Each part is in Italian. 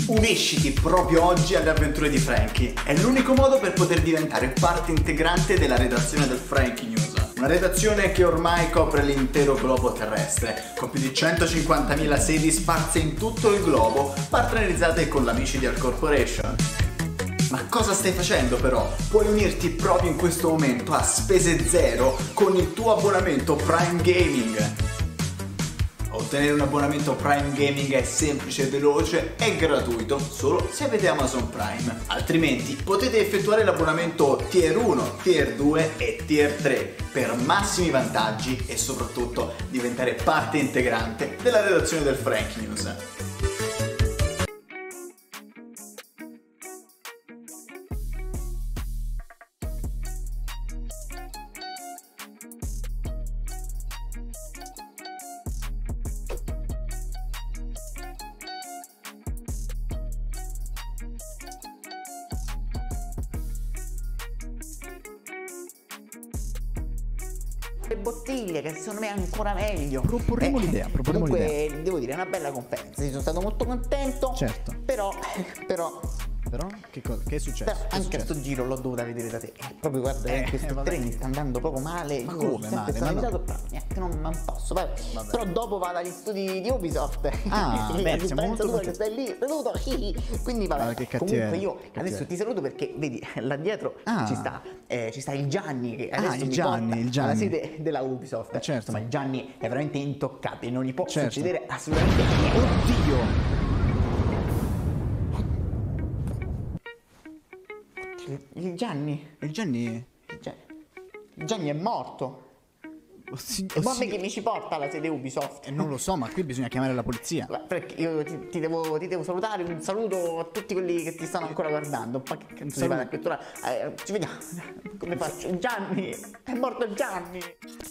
Unisciti proprio oggi alle avventure di Franky. È l'unico modo per poter diventare parte integrante della redazione del Franky News. Una redazione che ormai copre l'intero globo terrestre, con più di 150.000 sedi sparse in tutto il globo, partnerizzate con l'Amici di Al Corporation. Ma cosa stai facendo però? Puoi unirti proprio in questo momento a spese zero con il tuo abbonamento Prime Gaming. Ottenere un abbonamento Prime Gaming è semplice, veloce e gratuito solo se avete Amazon Prime. Altrimenti potete effettuare l'abbonamento Tier 1, Tier 2 e Tier 3 per massimi vantaggi e soprattutto diventare parte integrante della redazione del Franky News. Le bottiglie, che secondo me è ancora meglio. Proporremo l'idea, comunque devo dire, è una bella conferenza, sono stato molto contento. Certo. Però che è successo? però anche a sto giro l'ho dovuta vedere da te. Proprio guarda, questo vabbè. treno mi sta andando proprio male. Ma Io come ho sempre male? pensato, però niente, non posso. Vabbè. Però dopo vado agli studi di Ubisoft. Ah, Lì, beh, a siamo differenza molto tua che contenti. stai lì seduto. Quindi vabbè. Ah, che cattiveria, Comunque io cattiveria. adesso ti saluto perché vedi là dietro Ah. ci sta il Gianni che adesso il mi Gianni, porta il Gianni. alla sede della Ubisoft. Certo. Ma il Gianni è veramente intoccabile, non gli può Certo. succedere assolutamente niente. Oddio! Il Gianni Il Gianni... il Gianni è morto. E poi chi mi ci porta alla sede Ubisoft? Non lo so, ma qui bisogna chiamare la polizia. Perché io ti devo salutare, un saluto a tutti quelli che ti stanno ancora guardando. Ma che cazzo saluto. a quest'ora? Ci vediamo. Come faccio? Gianni! È morto Gianni!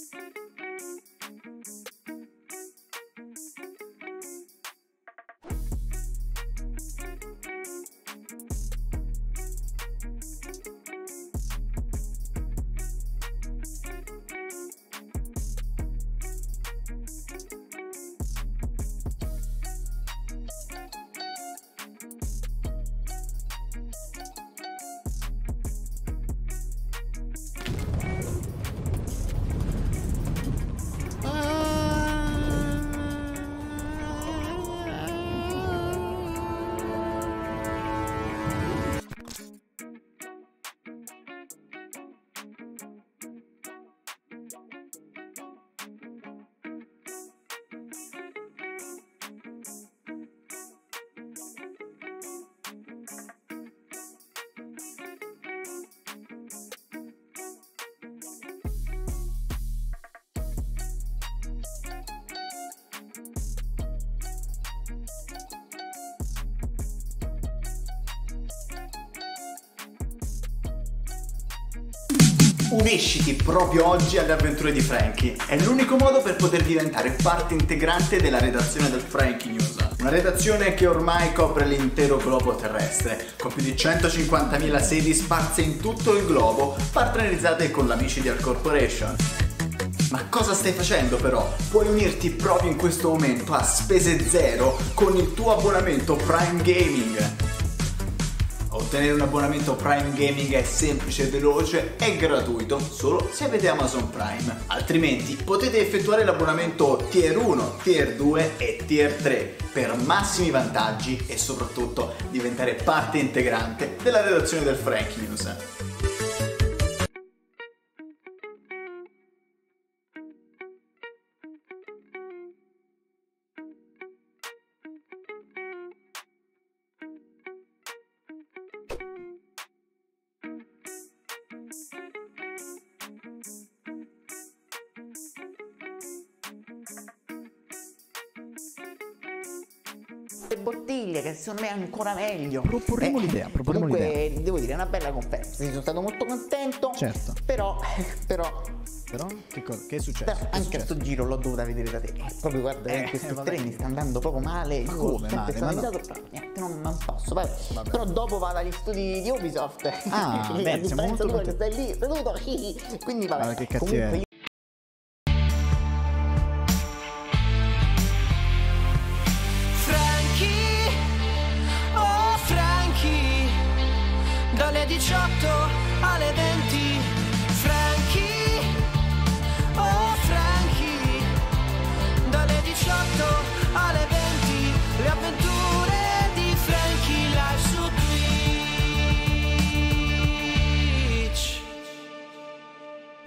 Unisciti proprio oggi alle avventure di Franky. È l'unico modo per poter diventare parte integrante della redazione del Franky News. Una redazione che ormai copre l'intero globo terrestre, con più di 150.000 sedi sparse in tutto il globo, partnerizzate con l'Amici di Al Corporation. Ma cosa stai facendo però? Puoi unirti proprio in questo momento a spese zero con il tuo abbonamento Prime Gaming. Ottenere un abbonamento Prime Gaming è semplice, veloce e gratuito solo se avete Amazon Prime. Altrimenti potete effettuare l'abbonamento Tier 1, Tier 2 e Tier 3 per massimi vantaggi e soprattutto diventare parte integrante della redazione del Franky News. Le bottiglie, che secondo me è ancora meglio. Proporremo l'idea, comunque devo dire, è una bella conferenza, sono stato molto contento. Certo. Però che è successo? Però anche a sto giro l'ho dovuta vedere da te. Proprio guarda, questo vabbè. treno mi sta andando proprio male. Ma Io come ho sempre male? Ma no. pensato, però niente, non posso. Vabbè. Però dopo vado agli studi di Ubisoft. Ah, Lì, beh, a siamo differenza molto tua che contenti. stai lì seduto. Quindi vabbè. Guarda che Comunque cattiveria. Franky, oh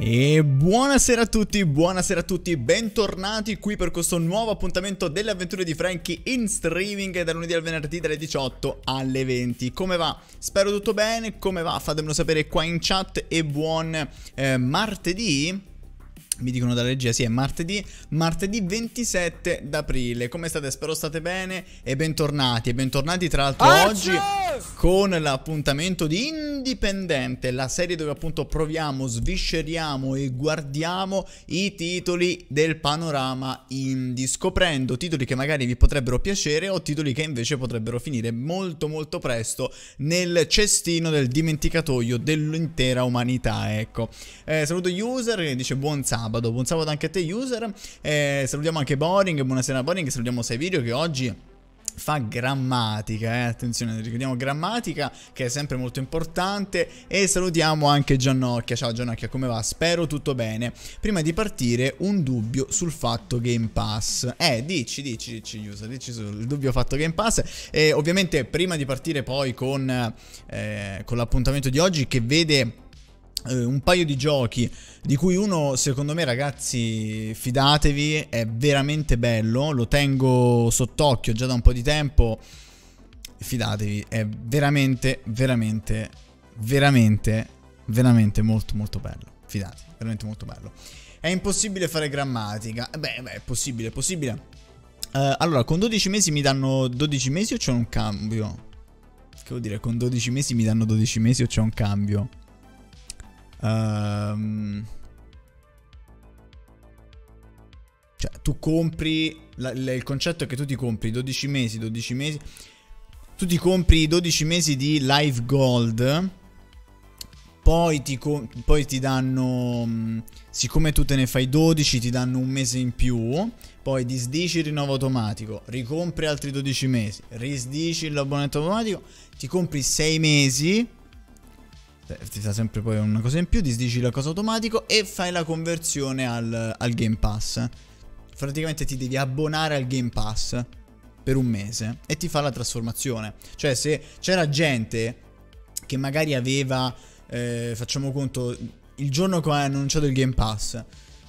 E buonasera a tutti, bentornati qui per questo nuovo appuntamento delle avventure di Franky in streaming da lunedì al venerdì dalle 18 alle 20. Come va? Spero tutto bene, come va? Fatemelo sapere qua in chat e buon martedì. Mi dicono dalla regia, sì, è martedì 27 d'aprile. Come state? Spero state bene e bentornati tra l'altro oggi con l'appuntamento di Indipendente, la serie dove appunto proviamo, svisceriamo e guardiamo i titoli del panorama indie, scoprendo titoli che magari vi potrebbero piacere o titoli che invece potrebbero finire molto presto nel cestino del dimenticatoio dell'intera umanità, ecco. Saluto user che dice buon sabato anche a te user. Salutiamo anche Boring, buonasera Boring, salutiamo Saivirio che oggi fa grammatica, attenzione, ricordiamo grammatica che è sempre molto importante, e salutiamo anche Giannocchia. Ciao Giannocchia, come va? Spero tutto bene. Prima di partire un dubbio sul fatto Game Pass. Dici user, dici sul dubbio fatto Game Pass. E ovviamente prima di partire poi con l'appuntamento di oggi che vede un paio di giochi di cui uno secondo me, ragazzi, fidatevi, è veramente bello, lo tengo sott'occhio già da un po' di tempo, fidatevi, è veramente molto bello, fidatevi, veramente molto bello. È impossibile fare grammatica, è possibile. Allora, con 12 mesi mi danno 12 mesi o c'è un cambio? Che vuol dire, con 12 mesi mi danno 12 mesi o c'è un cambio? Cioè tu compri il concetto è che tu ti compri 12 mesi, tu ti compri i 12 mesi di Live Gold, poi ti danno, siccome tu te ne fai 12 ti danno un mese in più, poi disdici il rinnovo automatico, ricompri altri 12 mesi, risdici l'abbonamento automatico, ti compri 6 mesi, ti dà sempre poi una cosa in più, disdici la cosa automatico e fai la conversione al Game Pass. Praticamente ti devi abbonare al Game Pass per un mese e ti fa la trasformazione. Cioè, se c'era gente che magari aveva, facciamo conto, il giorno che ha annunciato il Game Pass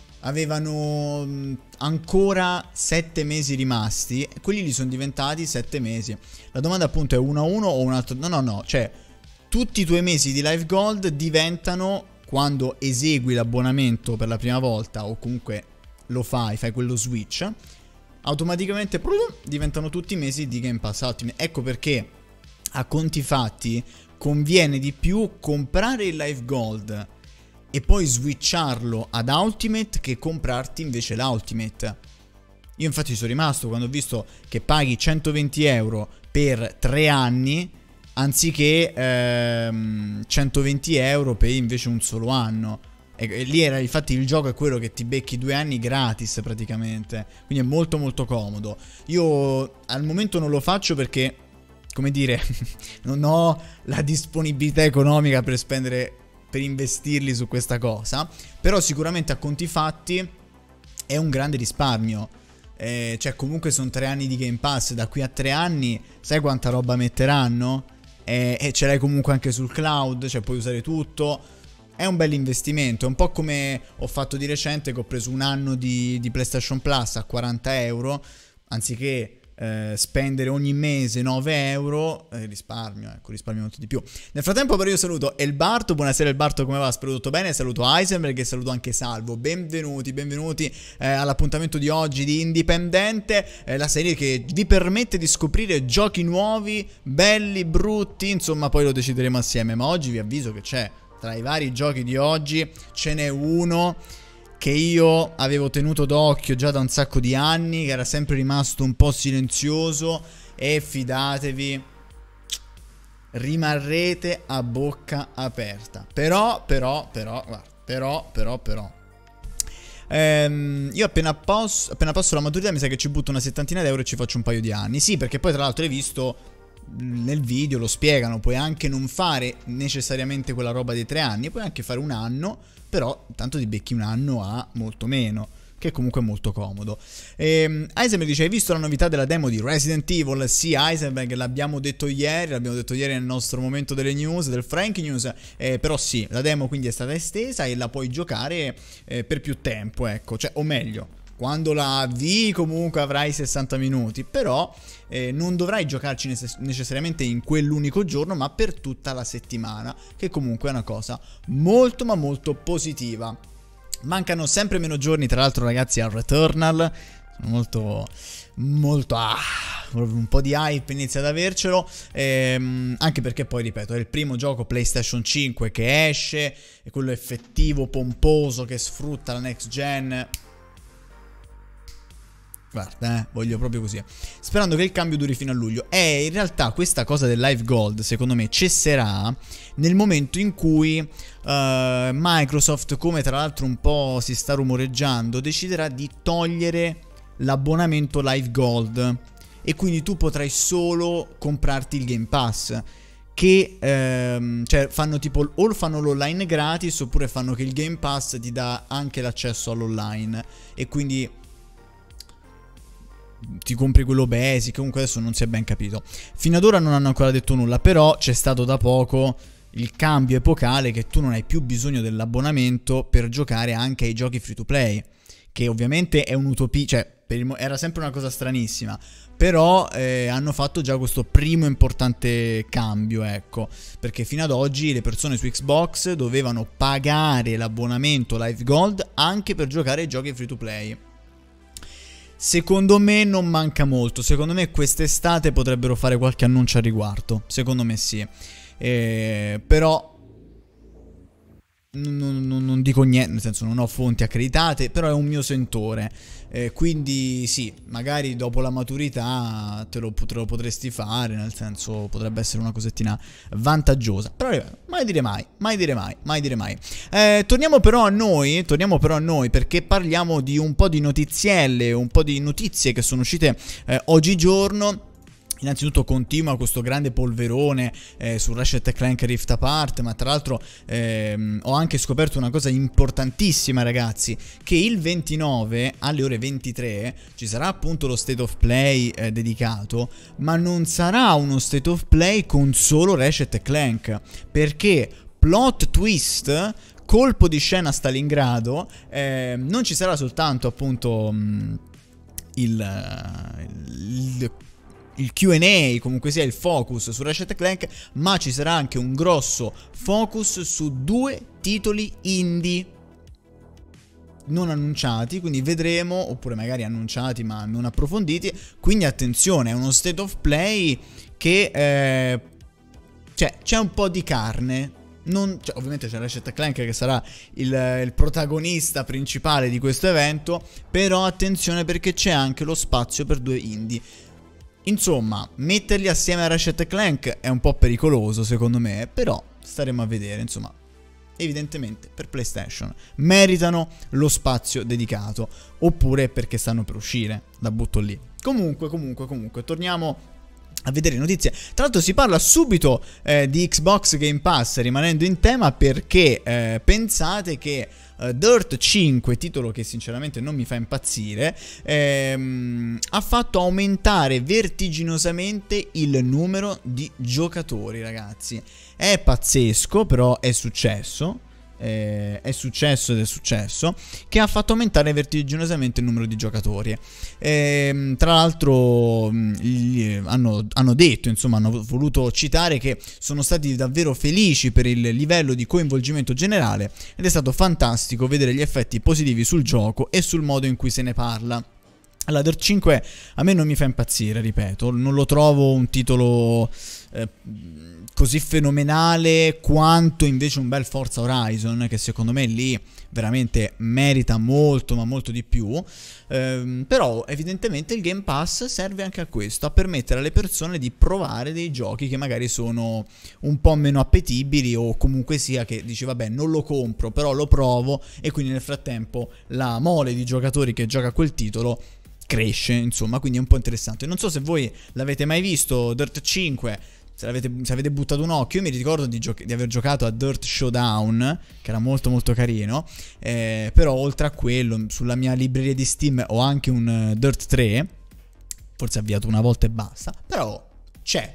avevano ancora 7 mesi rimasti, quelli li sono diventati 7 mesi. La domanda appunto è 1 a 1 o un altro? No, cioè tutti i tuoi mesi di Live Gold diventano, quando esegui l'abbonamento per la prima volta o comunque lo fai quello switch, automaticamente diventano tutti i mesi di Game Pass Ultimate. Ecco perché a conti fatti conviene di più comprare il Live Gold e poi switcharlo ad Ultimate che comprarti invece l'Ultimate. Io infatti sono rimasto quando ho visto che paghi 120 euro per 3 anni anziché 120 euro per invece un solo anno. E lì era, infatti il gioco è quello che ti becchi 2 anni gratis praticamente, quindi è molto comodo. Io al momento non lo faccio perché, come dire, non ho la disponibilità economica per spendere, per investirli su questa cosa, però sicuramente a conti fatti è un grande risparmio. Cioè comunque sono 3 anni di Game Pass, da qui a 3 anni sai quanta roba metteranno? E ce l'hai comunque anche sul cloud, cioè puoi usare tutto. È un bel investimento, è un po' come ho fatto di recente che ho preso un anno di PlayStation Plus a 40 euro, anziché spendere ogni mese 9 euro, risparmio molto di più. Nel frattempo però io saluto Elbarto, buonasera Elbarto, come va? Spero tutto bene, saluto Heisenberg e saluto anche Salvo, benvenuti all'appuntamento di oggi di Indipendente, la serie che vi permette di scoprire giochi nuovi, belli, brutti, insomma poi lo decideremo assieme, ma oggi vi avviso che c'è, tra i vari giochi di oggi, ce n'è uno che io avevo tenuto d'occhio già da un sacco di anni, che era sempre rimasto un po' silenzioso, e fidatevi, rimarrete a bocca aperta. Però io appena passo la maturità mi sa che ci butto una 70ina d'euro e ci faccio un paio di anni. Sì, perché poi tra l'altro hai visto nel video, lo spiegano, puoi anche non fare necessariamente quella roba dei 3 anni, puoi anche fare un anno, però tanto ti becchi un anno a molto meno. che comunque è molto comodo. Heisenberg dice: hai visto la novità della demo di Resident Evil? Sì, Heisenberg, l'abbiamo detto ieri nel nostro momento delle news, del Frankie News, però sì, la demo quindi è stata estesa e la puoi giocare per più tempo, ecco, cioè, o meglio, quando la avvii comunque avrai 60 minuti, però non dovrai giocarci necessariamente in quell'unico giorno, ma per tutta la settimana, che comunque è una cosa molto ma molto positiva. Mancano sempre meno giorni, tra l'altro, ragazzi, al Returnal. Molto un po' di hype inizia ad avercelo, anche perché poi, ripeto, è il primo gioco PlayStation 5 che esce, è quello effettivo, pomposo, che sfrutta la next gen. Guarda, voglio proprio così. Sperando che il cambio duri fino a luglio. E in realtà questa cosa del Live Gold, secondo me, cesserà nel momento in cui Microsoft, come tra l'altro un po' si sta rumoreggiando, deciderà di togliere l'abbonamento Live Gold. E quindi tu potrai solo comprarti il Game Pass. Che cioè fanno tipo, o fanno l'online gratis, oppure fanno che il Game Pass ti dà anche l'accesso all'online. E quindi ti compri quello basic, comunque adesso non si è ben capito. Fino ad ora non hanno ancora detto nulla, però c'è stato da poco il cambio epocale che tu non hai più bisogno dell'abbonamento per giocare anche ai giochi free to play, che ovviamente è un'utopia, cioè era sempre una cosa stranissima, però hanno fatto già questo primo importante cambio, ecco, perché fino ad oggi le persone su Xbox dovevano pagare l'abbonamento Live Gold anche per giocare ai giochi free to play. Secondo me non manca molto, secondo me quest'estate potrebbero fare qualche annuncio al riguardo, secondo me sì, però non dico niente, nel senso non ho fonti accreditate, però è un mio sentore, quindi sì, magari dopo la maturità te lo potresti fare, nel senso potrebbe essere una cosettina vantaggiosa, però mai dire mai. Torniamo però a noi perché parliamo di un po' di notizielle, un po' di notizie che sono uscite oggigiorno. Innanzitutto continua questo grande polverone su Ratchet & Clank Rift Apart, ma tra l'altro ho anche scoperto una cosa importantissima, ragazzi, che il 29 alle ore 23 ci sarà appunto lo State of Play dedicato, ma non sarà uno State of Play con solo Ratchet & Clank, perché plot twist, colpo di scena Stalingrado, non ci sarà soltanto appunto il Q&A, comunque sia il focus su Ratchet & Clank, ma ci sarà anche un grosso focus su 2 titoli indie non annunciati, quindi vedremo, oppure magari annunciati ma non approfonditi, quindi attenzione, è uno State of Play che cioè c'è un po' di carne. Cioè, ovviamente c'è Ratchet & Clank che sarà il protagonista principale di questo evento, però attenzione perché c'è anche lo spazio per 2 indie. Insomma, metterli assieme a Ratchet & Clank è un po' pericoloso secondo me, però staremo a vedere, insomma. Evidentemente per PlayStation meritano lo spazio dedicato, oppure perché stanno per uscire, la butto lì. Comunque, torniamo a vedere notizie. Tra l'altro si parla subito di Xbox Game Pass, rimanendo in tema, perché pensate che Dirt 5, titolo che sinceramente non mi fa impazzire, ha fatto aumentare vertiginosamente il numero di giocatori, ragazzi. È pazzesco, però è successo, che ha fatto aumentare vertiginosamente il numero di giocatori. Tra l'altro hanno detto, insomma, hanno voluto citare che sono stati davvero felici per il livello di coinvolgimento generale ed è stato fantastico vedere gli effetti positivi sul gioco e sul modo in cui se ne parla. Allora, Dirt 5 a me non mi fa impazzire, ripeto, non lo trovo un titolo così fenomenale quanto invece un bel Forza Horizon, che secondo me lì veramente merita molto ma molto di più, però evidentemente il Game Pass serve anche a questo, a permettere alle persone di provare dei giochi che magari sono un po' meno appetibili, o comunque sia che dici vabbè non lo compro però lo provo, e quindi nel frattempo la mole di giocatori che gioca a quel titolo cresce, insomma, quindi è un po' interessante. Non so se voi l'avete mai visto Dirt 5, se avete buttato un occhio. Io mi ricordo di aver giocato a Dirt Showdown, che era molto molto carino, però oltre a quello sulla mia libreria di Steam ho anche un Dirt 3, forse avviato una volta e basta, però c'è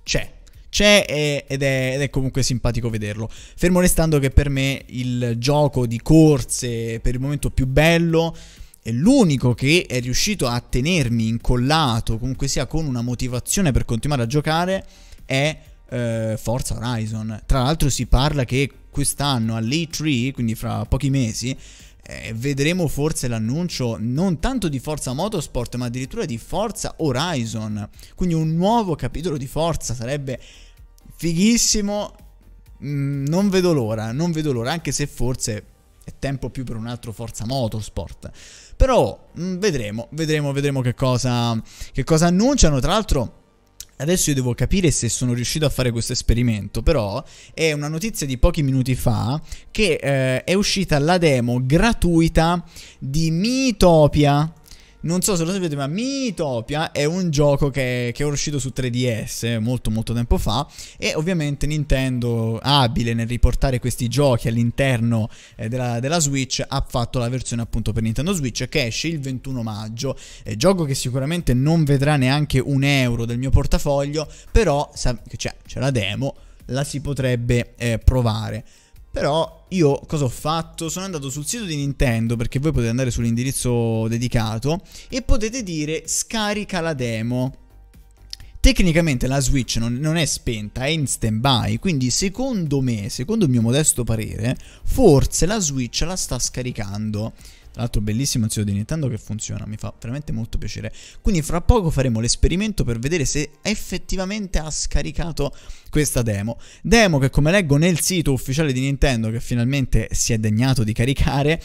ed è comunque simpatico vederlo. Fermo restando che per me il gioco di corse per il momento più bello e l'unico che è riuscito a tenermi incollato, comunque sia con una motivazione per continuare a giocare, è Forza Horizon. Tra l'altro si parla che quest'anno all'E3, quindi fra pochi mesi, vedremo forse l'annuncio non tanto di Forza Motorsport ma addirittura di Forza Horizon, quindi un nuovo capitolo di Forza. Sarebbe fighissimo, non vedo l'ora, anche se forse è tempo più per un altro Forza Motorsport, però vedremo che cosa annunciano. Tra l'altro adesso io devo capire se sono riuscito a fare questo esperimento, però è una notizia di pochi minuti fa che è uscita la demo gratuita di Miitopia. Non so se lo sapete, ma Miitopia è un gioco che è uscito su 3DS molto molto tempo fa, e ovviamente Nintendo, abile nel riportare questi giochi all'interno della Switch, ha fatto la versione appunto per Nintendo Switch, che esce il 21 maggio. Gioco che sicuramente non vedrà neanche un euro del mio portafoglio, però c'è la demo, la si potrebbe provare. Però io cosa ho fatto? Sono andato sul sito di Nintendo, perché voi potete andare sull'indirizzo dedicato e potete dire scarica la demo. Tecnicamente la Switch non è spenta, è in stand by, quindi secondo me, secondo il mio modesto parere, forse la Switch la sta scaricando. Tra l'altro bellissimo il sito di Nintendo che funziona, mi fa veramente molto piacere. Quindi fra poco faremo l'esperimento per vedere se effettivamente ha scaricato questa demo che, come leggo nel sito ufficiale di Nintendo, che finalmente si è degnato di caricare,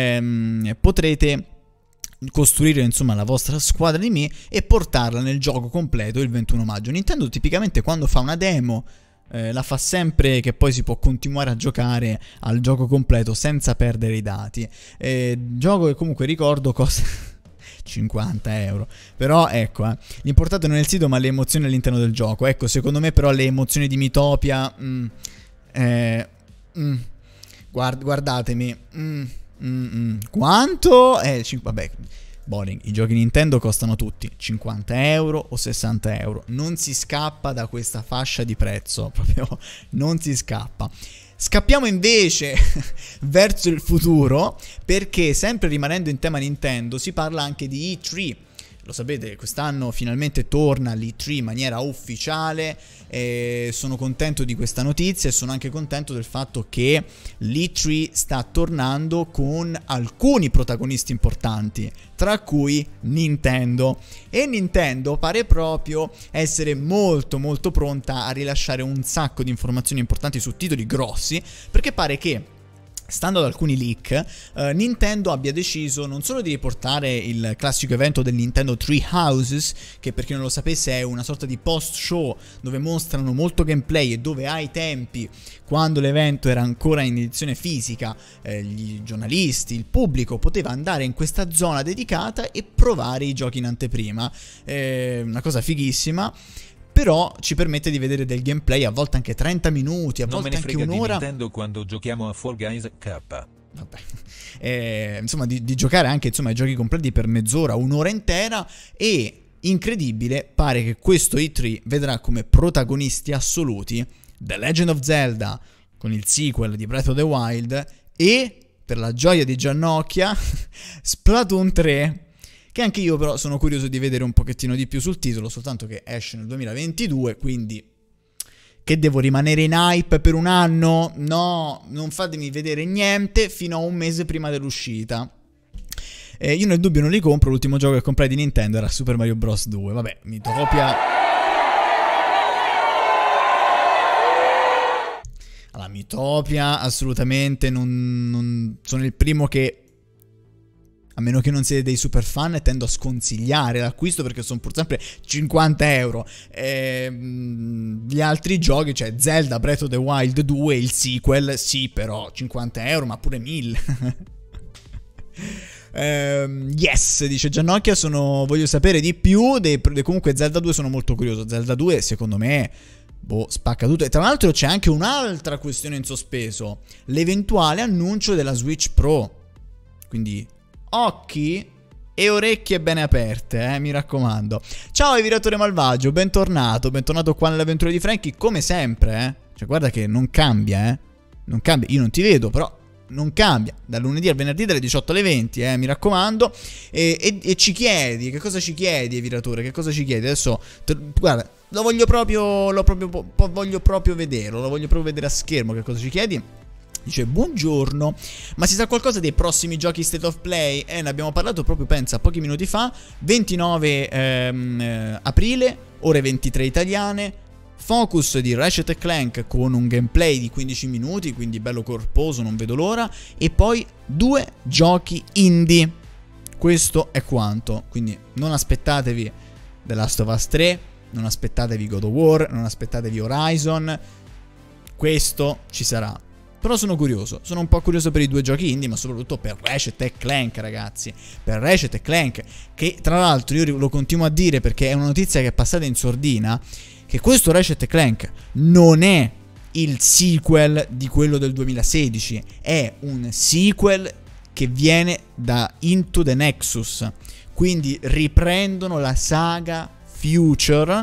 potrete costruire insomma la vostra squadra di me e portarla nel gioco completo il 21 maggio. Nintendo tipicamente quando fa una demo la fa sempre che poi si può continuare a giocare al gioco completo senza perdere i dati. Gioco che comunque ricordo costa 50 euro. Però ecco, l'importante non è il sito ma le emozioni all'interno del gioco. Ecco, secondo me però le emozioni di Miitopia guardatemi, quanto? Vabbè, boring. I giochi Nintendo costano tutti 50 euro o 60 euro. Non si scappa da questa fascia di prezzo, proprio non si scappa. Scappiamo invece verso il futuro, perché sempre rimanendo in tema Nintendo si parla anche di E3. Lo sapete, quest'anno finalmente torna l'E3 in maniera ufficiale, e sono contento di questa notizia e sono anche contento del fatto che l'E3 sta tornando con alcuni protagonisti importanti, tra cui Nintendo. E Nintendo pare proprio essere molto molto pronta a rilasciare un sacco di informazioni importanti su titoli grossi, perché pare che, stando ad alcuni leak, Nintendo abbia deciso non solo di riportare il classico evento del Nintendo Treehouses, che per chi non lo sapesse è una sorta di post show dove mostrano molto gameplay e dove ai tempi, quando l'evento era ancora in edizione fisica, gli giornalisti, il pubblico poteva andare in questa zona dedicata e provare i giochi in anteprima. Una cosa fighissima. Però ci permette di vedere del gameplay, a volte anche 30 minuti, a volte anche un'ora. Non me ne frega di Nintendo quando giochiamo a Fall Guys K. Vabbè. Insomma, di giocare anche ai giochi completi per mezz'ora, un'ora intera. E incredibile, pare che questo E3 vedrà come protagonisti assoluti The Legend of Zelda con il sequel di Breath of the Wild e, per la gioia di Giannocchia, Splatoon 3. Che anche io però sono curioso di vedere un pochettino di più sul titolo, soltanto che esce nel 2022, quindi che devo rimanere in hype per un anno? No, non fatemi vedere niente fino a un mese prima dell'uscita. Io nel dubbio non li compro, l'ultimo gioco che comprai di Nintendo era Super Mario Bros 2, vabbè, Miitopia. Allora, Miitopia assolutamente non sono il primo che, a meno che non siete dei super fan, tendo a sconsigliare l'acquisto perché sono pur sempre 50 euro. Gli altri giochi, cioè Zelda Breath of the Wild 2, il sequel, sì, però 50 euro, ma pure 1000. Yes, dice Giannocchia, voglio sapere di più. Comunque Zelda 2 sono molto curioso. Zelda 2 secondo me boh, spacca tutto. E tra l'altro c'è anche un'altra questione in sospeso, l'eventuale annuncio della Switch Pro. Quindi occhi e orecchie bene aperte, mi raccomando. Ciao Eviratore Malvagio, bentornato qua nelle avventure di Franky, come sempre, Cioè guarda che non cambia, non cambia, io non ti vedo, però non cambia, dal lunedì al venerdì dalle 18 alle 20, mi raccomando. E ci chiedi, che cosa ci chiedi, Eviratore, che cosa ci chiedi? Adesso, guarda, voglio proprio vederlo, lo voglio proprio vedere a schermo che cosa ci chiedi. Dice buongiorno, ma si sa qualcosa dei prossimi giochi State of Play? Ne abbiamo parlato proprio, pensa, pochi minuti fa. 29 aprile, ore 23 italiane. Focus di Ratchet & Clank con un gameplay di 15 minuti, quindi bello corposo, non vedo l'ora. E poi 2 giochi indie. Questo è quanto. Quindi non aspettatevi The Last of Us 3, non aspettatevi God of War, non aspettatevi Horizon. Questo ci sarà. Però sono curioso, sono un po' curioso per i 2 giochi indie, ma soprattutto per Ratchet & Clank, ragazzi. Per Ratchet & Clank, che tra l'altro io lo continuo a dire perché è una notizia che è passata in sordina, che questo Ratchet & Clank non è il sequel di quello del 2016, è un sequel che viene da Into the Nexus. Quindi riprendono la saga Future,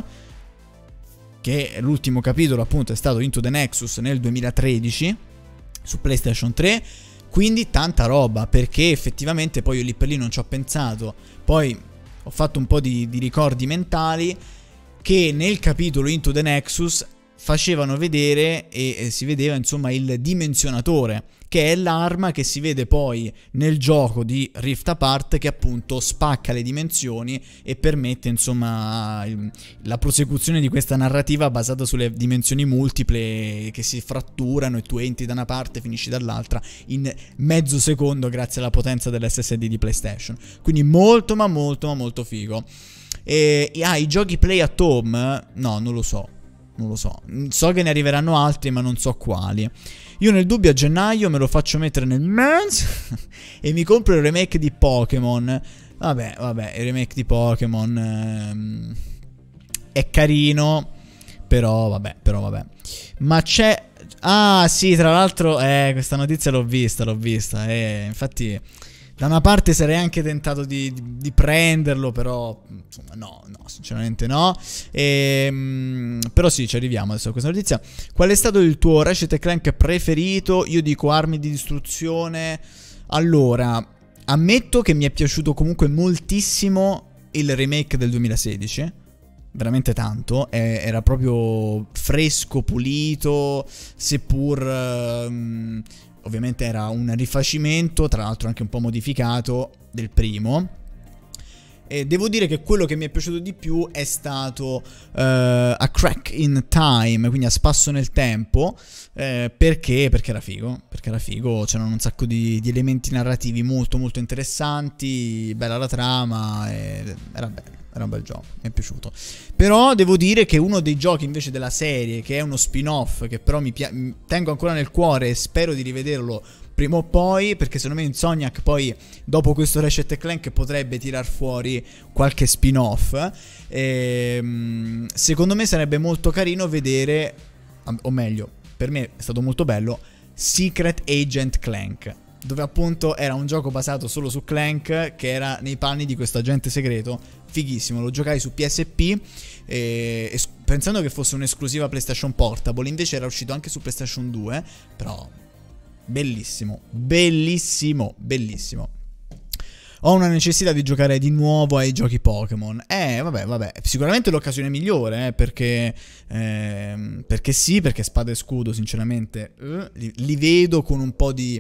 che l'ultimo capitolo appunto è stato Into the Nexus nel 2013 su PlayStation 3, quindi tanta roba, perché effettivamente poi io lì per lì non ci ho pensato, poi ho fatto un po' di ricordi mentali che nel capitolo Into the Nexus facevano vedere e si vedeva insomma il dimensionatore, che è l'arma che si vede poi nel gioco di Rift Apart, che appunto spacca le dimensioni e permette insomma la prosecuzione di questa narrativa basata sulle dimensioni multiple che si fratturano e tu entri da una parte e finisci dall'altra in mezzo secondo grazie alla potenza dell'SSD di PlayStation. Quindi molto ma molto ma molto figo. I giochi Play at Home? No, non lo so. So che ne arriveranno altri, ma non so quali. Io nel dubbio a gennaio me lo faccio mettere nel mezzo e mi compro il remake di Pokémon. Vabbè, il remake di Pokémon è carino, però vabbè. Ma c'è... Ah, sì, tra l'altro, questa notizia l'ho vista. Infatti... Da una parte sarei anche tentato di prenderlo, però insomma no, sinceramente no. Però sì, ci arriviamo adesso a questa notizia. Qual è stato il tuo Ratchet & Clank preferito? Io dico armi di distruzione. Allora, ammetto che mi è piaciuto comunque moltissimo il remake del 2016. Veramente tanto, era proprio fresco, pulito, seppur... ovviamente era un rifacimento, tra l'altro anche un po' modificato, del primo. E devo dire che quello che mi è piaciuto di più è stato A Crack in Time, quindi a spasso nel tempo, perché era figo, c'erano un sacco di elementi narrativi molto molto interessanti, bella la trama, era bello. Era un bel gioco, mi è piaciuto. Però devo dire che uno dei giochi invece della serie, che è uno spin-off, che però mi tengo ancora nel cuore e spero di rivederlo prima o poi, perché secondo me Insomniac poi dopo questo Ratchet & Clank potrebbe tirar fuori qualche spin-off. Secondo me sarebbe molto carino vedere, o meglio, per me è stato molto bello, Secret Agent Clank, dove appunto era un gioco basato solo su Clank, che era nei panni di questo agente segreto. Fighissimo, lo giocai su PSP pensando che fosse un'esclusiva PlayStation Portable, invece era uscito anche su PlayStation 2, però bellissimo. Ho una necessità di giocare di nuovo ai giochi Pokémon. Vabbè, sicuramente l'occasione migliore, perché sì, perché Spada e Scudo sinceramente li vedo con un po' di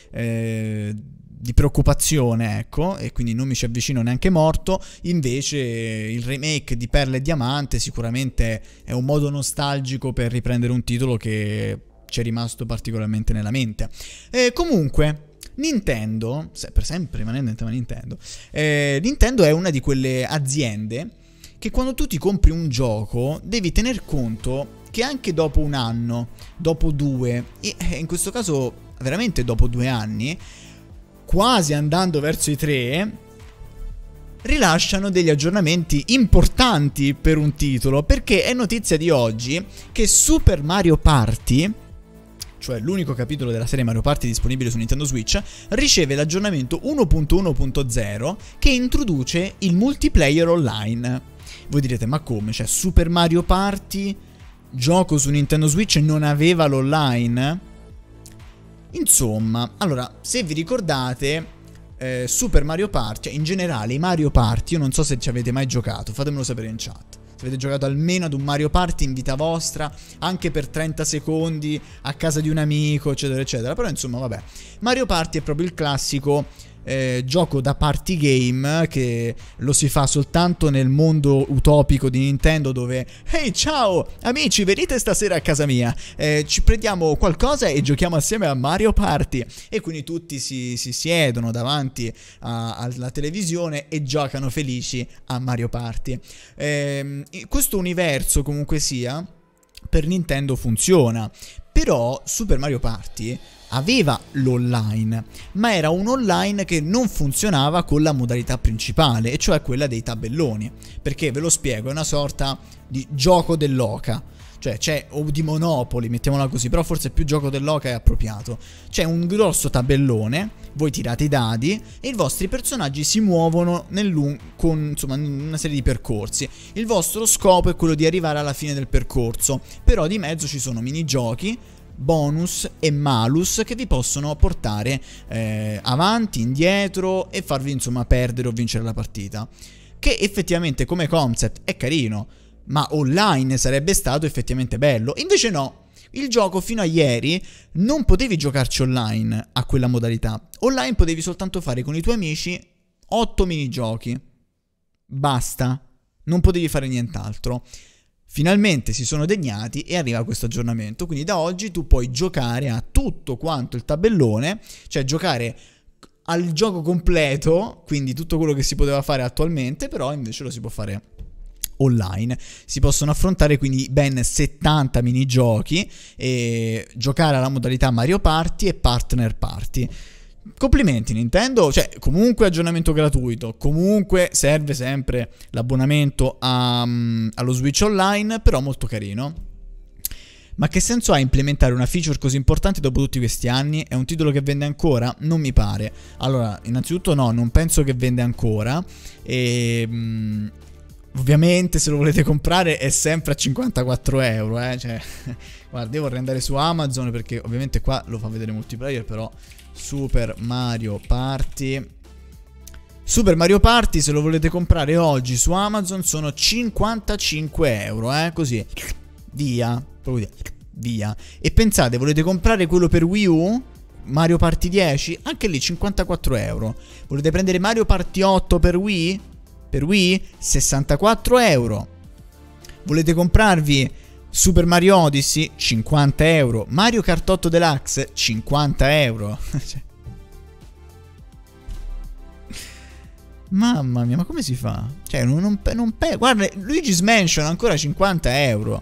preoccupazione, ecco, e quindi non mi ci avvicino neanche morto. Invece il remake di Perla e Diamante sicuramente è un modo nostalgico per riprendere un titolo che ci è rimasto particolarmente nella mente. Comunque Nintendo, sempre rimanendo in tema Nintendo, Nintendo è una di quelle aziende che quando tu ti compri un gioco devi tener conto che anche dopo un anno, dopo 2, e in questo caso veramente dopo 2 anni, quasi andando verso i 3, rilasciano degli aggiornamenti importanti per un titolo, perché è notizia di oggi che Super Mario Party, cioè l'unico capitolo della serie Mario Party disponibile su Nintendo Switch, riceve l'aggiornamento 1.1.0 che introduce il multiplayer online. Voi direte, ma come? Cioè Super Mario Party, gioco su Nintendo Switch, non aveva l'online? Insomma, allora, se vi ricordate, Super Mario Party, in generale i Mario Party, io non so se ci avete mai giocato, fatemelo sapere in chat. Se avete giocato almeno ad un Mario Party in vita vostra, anche per 30 secondi, a casa di un amico, eccetera, eccetera. Però insomma, vabbè. Mario Party è proprio il classico gioco da party game che lo si fa soltanto nel mondo utopico di Nintendo, dove ehi ciao amici, venite stasera a casa mia, ci prendiamo qualcosa e giochiamo assieme a Mario Party, e quindi tutti si siedono davanti alla televisione e giocano felici a Mario Party. Questo universo comunque sia per Nintendo funziona, però Super Mario Party aveva l'online, ma era un online che non funzionava con la modalità principale, e cioè quella dei tabelloni, perché ve lo spiego, è una sorta di gioco dell'oca, cioè c'è, o di Monopoli, mettiamola così, però forse più gioco dell'oca è appropriato. C'è un grosso tabellone, voi tirate i dadi e i vostri personaggi si muovono con insomma una serie di percorsi. Il vostro scopo è quello di arrivare alla fine del percorso, però di mezzo ci sono minigiochi, bonus e malus che vi possono portare avanti, indietro e farvi insomma perdere o vincere la partita, che effettivamente come concept è carino, ma online sarebbe stato effettivamente bello. Invece no, il gioco fino a ieri non potevi giocarci online a quella modalità. Online potevi soltanto fare con i tuoi amici 8 minigiochi, basta, non potevi fare nient'altro. Finalmente si sono degnati e arriva questo aggiornamento, quindi da oggi tu puoi giocare a tutto quanto il tabellone, cioè giocare al gioco completo, quindi tutto quello che si poteva fare attualmente, però invece lo si può fare online. Si possono affrontare quindi ben 70 minigiochi e giocare alla modalità Mario Party e Partner Party. Complimenti Nintendo, cioè comunque aggiornamento gratuito, comunque serve sempre l'abbonamento allo Switch Online, però molto carino. Ma che senso ha implementare una feature così importante dopo tutti questi anni? È un titolo che vende ancora? Non mi pare. Allora, innanzitutto no, non penso che vende ancora, e ovviamente se lo volete comprare è sempre a 54 euro, cioè, guarda, io vorrei andare su Amazon perché ovviamente qua lo fa vedere multiplayer, però Super Mario Party se lo volete comprare oggi su Amazon sono 55 euro, così, via, proprio via. E pensate, volete comprare quello per Wii U? Mario Party 10? Anche lì 54 euro. Volete prendere Mario Party 8 per Wii? Per Wii? 64 euro. Volete comprarvi Super Mario Odyssey? 50 euro. Mario Kart 8 Deluxe? 50 euro. Mamma mia, ma come si fa? Cioè, guarda, Luigi's Mansion ancora 50 euro.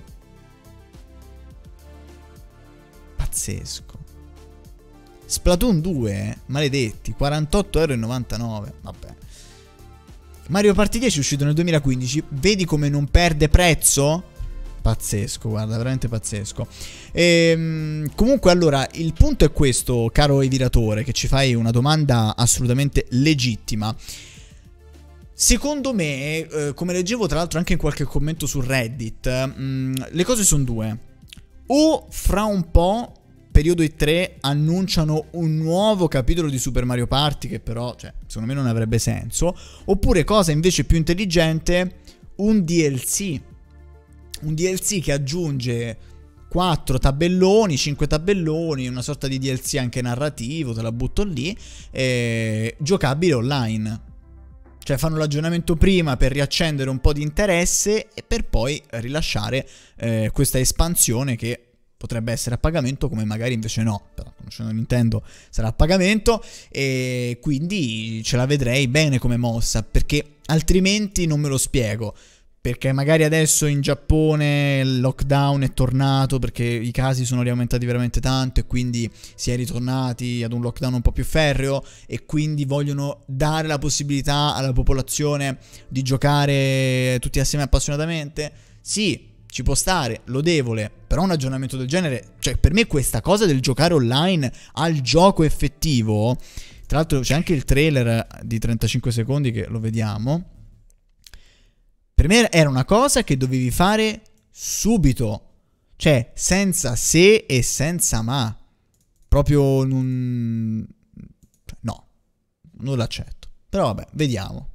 Pazzesco. Splatoon 2, maledetti, 48,99 euro. Vabbè. Mario Party 10 è uscito nel 2015. Vedi come non perde prezzo? Pazzesco, guarda, veramente pazzesco. Comunque, allora, il punto è questo, caro Eviratore, che ci fai una domanda assolutamente legittima. Secondo me, come leggevo tra l'altro anche in qualche commento su Reddit, le cose sono due. O fra un po', periodo E3, annunciano un nuovo capitolo di Super Mario Party, che però, cioè, secondo me non avrebbe senso. Oppure, cosa invece più intelligente, un DLC. Un DLC che aggiunge 4 tabelloni, 5 tabelloni, una sorta di DLC anche narrativo, te la butto lì, giocabile online. Cioè fanno l'aggiornamento prima per riaccendere un po' di interesse e per poi rilasciare questa espansione che potrebbe essere a pagamento, come magari invece no, però conoscendo Nintendo sarà a pagamento, e quindi ce la vedrei bene come mossa, perché altrimenti non me lo spiego. perché magari adesso in Giappone il lockdown è tornato perché i casi sono riaumentati veramente tanto e quindi si è ritornati ad un lockdown un po' più ferreo e quindi vogliono dare la possibilità alla popolazione di giocare tutti assieme appassionatamente. Sì, ci può stare, lodevole, però un aggiornamento del genere, cioè per me questa cosa del giocare online al gioco effettivo, tra l'altro c'è anche il trailer di 35 secondi che lo vediamo. Per me era una cosa che dovevi fare subito, cioè senza se e senza ma. Proprio non... no, non l'accetto. Però vabbè, vediamo.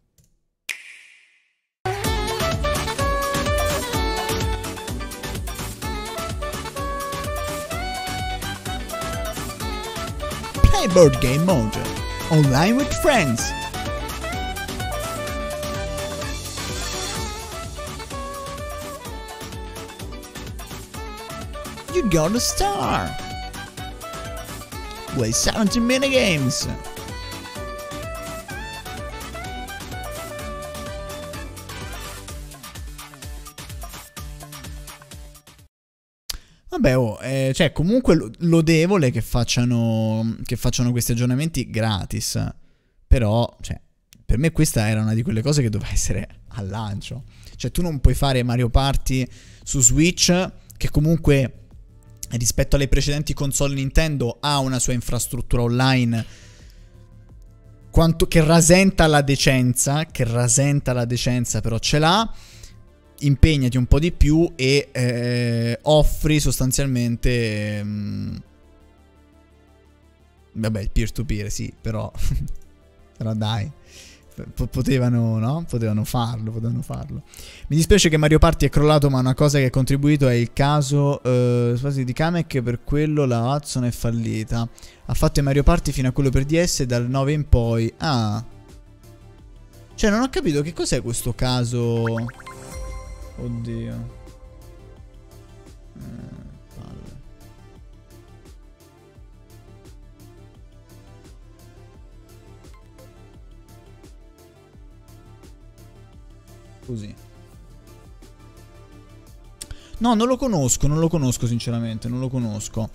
Play Board Game Mode online with friends. You got a star! Play 70 minigames! Vabbè, cioè comunque lodevole che facciano questi aggiornamenti gratis. Però, cioè, per me questa era una di quelle cose che doveva essere al lancio. Cioè tu non puoi fare Mario Party su Switch, che comunque rispetto alle precedenti console Nintendo ha una sua infrastruttura online che rasenta la decenza, però ce l'ha. Impegnati un po' di più e offri sostanzialmente vabbè, il peer to peer, sì, però però dai, potevano, no? Potevano farlo. Mi dispiace che Mario Party è crollato, ma una cosa che ha contribuito è il caso di Kamek, per quello la Hudson è fallita. Ha fatto i Mario Party fino a quello per DS dal 9 in poi. Ah, cioè non ho capito che cos'è questo caso. Oddio. Palle. Così. No, non lo conosco sinceramente, non lo conosco.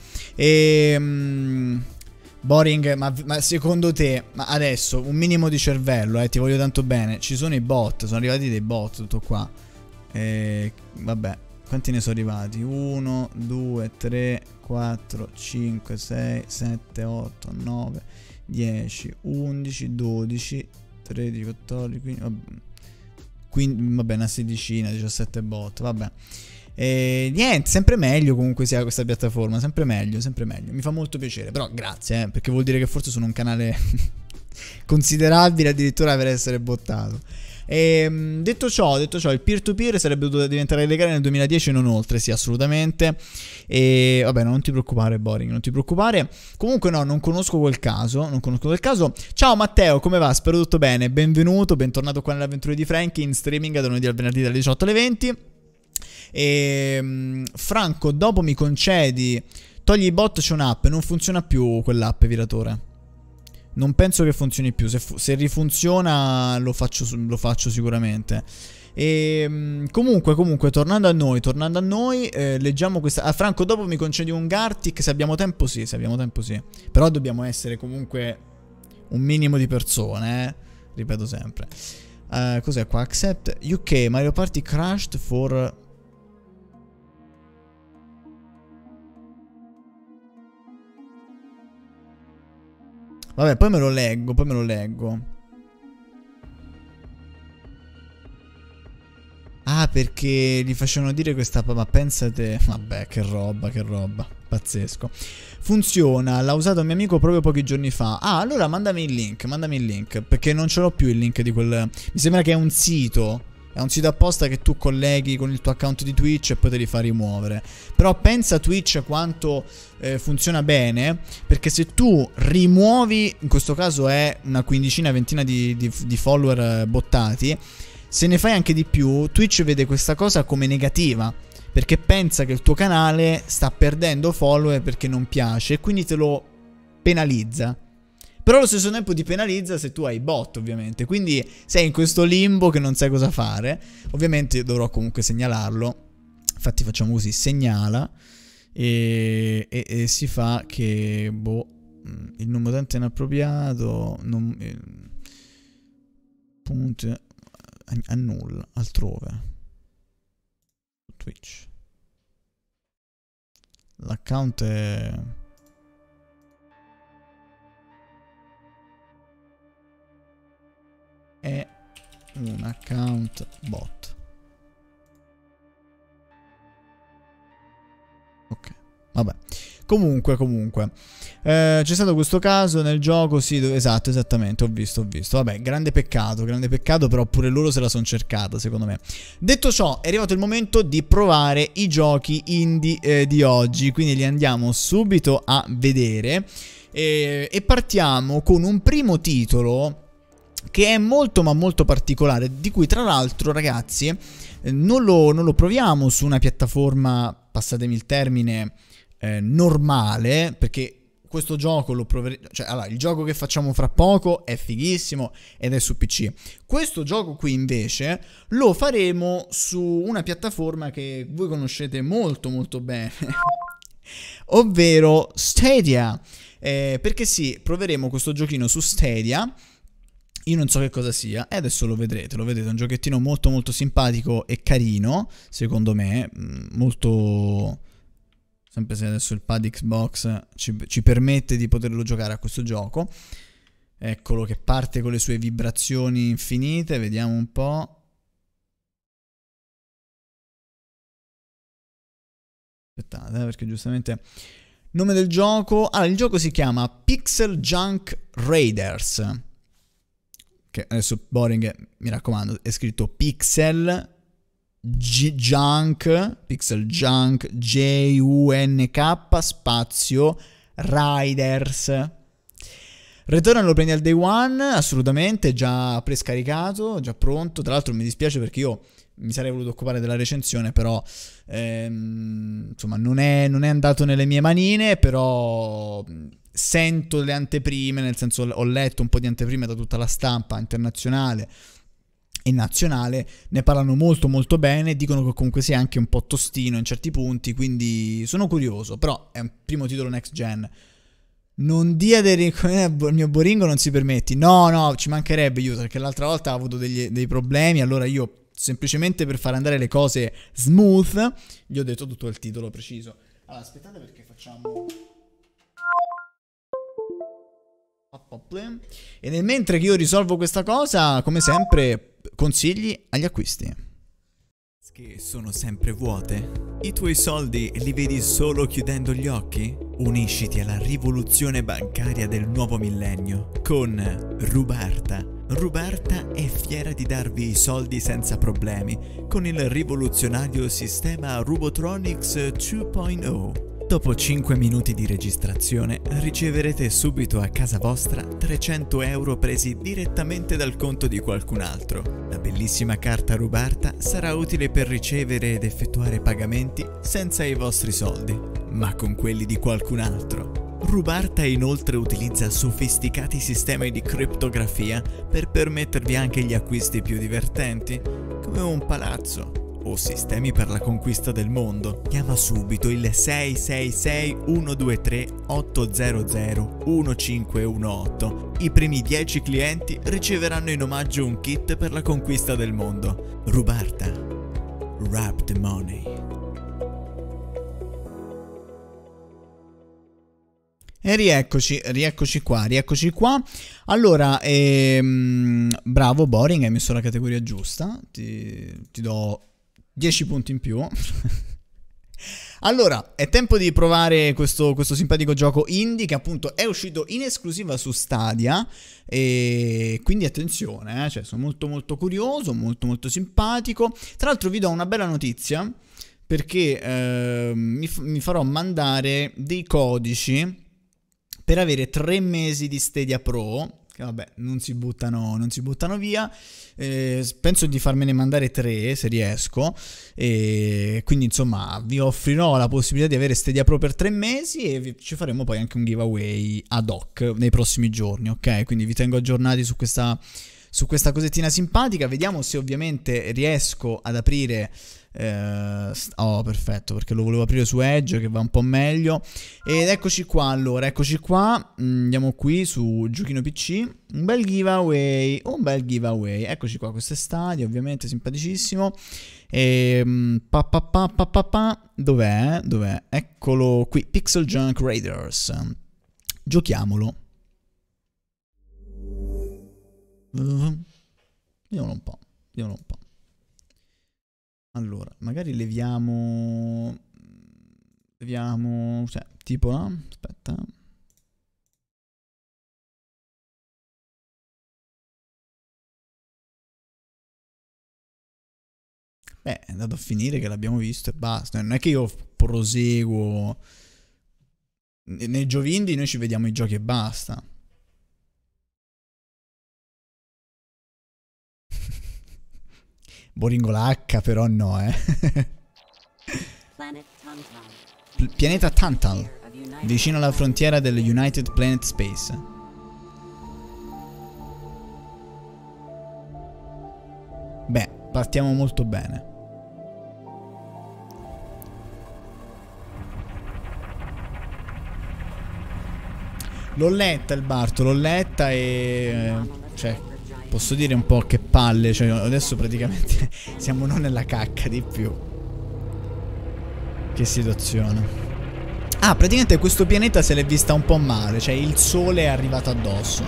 Boring, ma secondo te, ma adesso un minimo di cervello, ti voglio tanto bene. Ci sono i bot, sono arrivati dei bot, tutto qua. Vabbè, quanti ne sono arrivati? 1, 2, 3, 4, 5, 6, 7, 8, 9, 10, 11, 12, 13, 14, 15, vabbè, una sedicina, 17 bot, vabbè. Niente, sempre meglio comunque sia questa piattaforma, sempre meglio. Mi fa molto piacere, però grazie, perché vuol dire che forse sono un canale considerabile addirittura per essere bottato. Detto ciò, il peer to peer sarebbe dovuto diventare legale nel 2010 e non oltre, sì, assolutamente. E vabbè, non ti preoccupare, Boring, non ti preoccupare. Comunque no, non conosco quel caso. Ciao Matteo, come va? Spero tutto bene. Benvenuto, bentornato qua nelle avventure di Franky, in streaming da lunedì al venerdì dalle 18 alle 20. Franco, dopo mi concedi, togli i bot, c'è un'app, non funziona più quell'app, Viratore. Non penso che funzioni più. Se rifunziona lo faccio sicuramente. Comunque tornando a noi, leggiamo questa. Franco, dopo mi concedi un Gartic. Se abbiamo tempo sì. Però dobbiamo essere comunque un minimo di persone, ripeto sempre. Cos'è qua? Accept UK Mario Party crashed for... Vabbè, poi me lo leggo. Ah, perché gli facevano dire questa... Ma pensate... Vabbè, che roba. Pazzesco. Funziona, l'ha usato un mio amico proprio pochi giorni fa. Ah, allora mandami il link. Perché non ce l'ho più il link di quel... Mi sembra che è un sito... È un sito apposta che tu colleghi con il tuo account di Twitch e poi te li fa rimuovere. Però pensa Twitch quanto funziona bene, perché se tu rimuovi, in questo caso è una quindicina, ventina di follower bottati, se ne fai anche di più, Twitch vede questa cosa come negativa, perché pensa che il tuo canale sta perdendo follower perché non piace e quindi te lo penalizza. però allo stesso tempo ti penalizza se tu hai bot, ovviamente, quindi sei in questo limbo che non sai cosa fare. Ovviamente dovrò comunque segnalarlo, infatti facciamo così, segnala, e si fa che, boh, il numero utente inappropriato, punto, annulla, altrove, Twitch, l'account è un account bot. Ok, vabbè. Comunque c'è stato questo caso nel gioco, sì, esatto, esattamente, ho visto. Vabbè, grande peccato, però pure loro se la sono cercata, secondo me. Detto ciò, è arrivato il momento di provare i giochi indie di oggi, quindi li andiamo subito a vedere, e partiamo con un primo titolo che è molto ma molto particolare, di cui tra l'altro, ragazzi, non lo proviamo su una piattaforma, passatemi il termine, normale, perché questo gioco lo proveremo, cioè, allora, il gioco che facciamo fra poco è fighissimo ed è su PC. Questo gioco qui invece lo faremo su una piattaforma che voi conoscete molto molto bene ovvero Stadia, perché sì, proveremo questo giochino su Stadia. Io non so che cosa sia, e adesso lo vedrete, è un giochettino molto molto simpatico e carino, secondo me, molto... Sempre se adesso il pad Xbox ci permette di poterlo giocare a questo gioco. Eccolo che parte con le sue vibrazioni infinite, vediamo un po'. Aspettate, perché giustamente... Nome del gioco... Allora, il gioco si chiama Pixel Junk Raiders. Che adesso boring, mi raccomando, è scritto Pixel Junk Junk spazio Riders. Return lo prendi al day one, assolutamente, già prescaricato, già pronto. Tra l'altro mi dispiace perché io mi sarei voluto occupare della recensione, però insomma non è andato nelle mie manine, però sento le anteprime, nel senso ho letto un po' di anteprime da tutta la stampa internazionale e nazionale, ne parlano molto molto bene, dicono che comunque sia anche un po' tostino in certi punti, quindi sono curioso, però è un primo titolo next gen. Non dia il mio Boringo non si permetti, no, ci mancherebbe, io, perché l'altra volta ha avuto dei problemi, allora io semplicemente per far andare le cose smooth gli ho detto tutto il titolo preciso. Allora aspettate, perché facciamo... E nel mentre che io risolvo questa cosa, come sempre, consigli agli acquisti. Che sono sempre vuote? I tuoi soldi li vedi solo chiudendo gli occhi? Unisciti alla rivoluzione bancaria del nuovo millennio con Rubarta. Rubarta è fiera di darvi i soldi senza problemi con il rivoluzionario sistema Rubotronics 2.0. Dopo 5 minuti di registrazione riceverete subito a casa vostra 300 euro presi direttamente dal conto di qualcun altro. La bellissima carta Rubarta sarà utile per ricevere ed effettuare pagamenti senza i vostri soldi, ma con quelli di qualcun altro. Rubarta inoltre utilizza sofisticati sistemi di criptografia per permettervi anche gli acquisti più divertenti, come un palazzo o sistemi per la conquista del mondo. Chiama subito il 666 123 800 1518. I primi 10 clienti riceveranno in omaggio un kit per la conquista del mondo. Rubarta. Wrap the money. E rieccoci qua. Allora, bravo Boring, hai messo la categoria giusta, ti do 10 punti in più. Allora, è tempo di provare questo simpatico gioco indie che appunto è uscito in esclusiva su Stadia, e quindi attenzione, cioè sono molto molto curioso, molto molto simpatico. Tra l'altro vi do una bella notizia, perché mi farò mandare dei codici per avere 3 mesi di Stadia Pro, che vabbè, non si buttano via. Penso di farmene mandare 3 se riesco, e quindi insomma vi offrirò la possibilità di avere Stadia Pro per 3 mesi e ci faremo poi anche un giveaway ad hoc nei prossimi giorni, ok? Quindi vi tengo aggiornati su questa cosettina simpatica. Vediamo se ovviamente riesco ad aprire oh, perfetto, perché lo volevo aprire su Edge, che va un po' meglio. Ed eccoci qua, allora, eccoci qua. Andiamo qui su Giochino PC. Un bel giveaway, eccoci qua, questo è Stadia, ovviamente, simpaticissimo. E dov'è? Eccolo qui, Pixel Junk Raiders. Giochiamolo. Vediamolo un po'. Allora, magari leviamo, cioè, tipo là, aspetta. Beh, è andato a finire che l'abbiamo visto e basta. Non è che io proseguo. Nei Giovindi noi ci vediamo i giochi e basta. Boringolacca però no, Pianeta Tantal, vicino alla frontiera del United Planet Space. Beh, partiamo molto bene. L'ho letta il Barto, l'ho letta e... cioè... posso dire un po' che palle, cioè adesso praticamente siamo non nella cacca di più. Che situazione. Ah, praticamente questo pianeta se l'è vista un po' male, cioè il sole è arrivato addosso.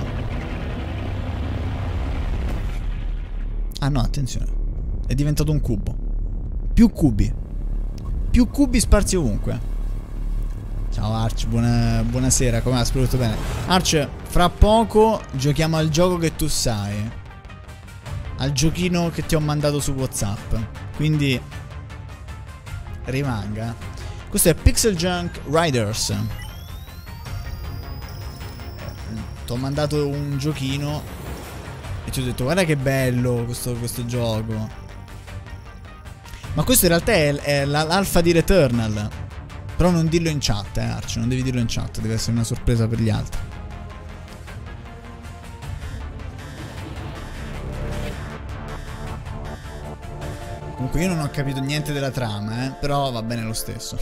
Ah no, attenzione. È diventato un cubo. Più cubi sparsi ovunque. Ciao Arch, buonasera, come va? Spero tutto bene. Arch, fra poco giochiamo al gioco che tu sai. Al giochino che ti ho mandato su WhatsApp. Quindi rimanga. Questo è Pixel Junk Riders. Ti ho mandato un giochino e ti ho detto guarda che bello questo gioco. Ma questo in realtà è l'alfa di Returnal. Però non dirlo in chat, Arch, non devi dirlo in chat, deve essere una sorpresa per gli altri. Comunque io non ho capito niente della trama, però va bene lo stesso.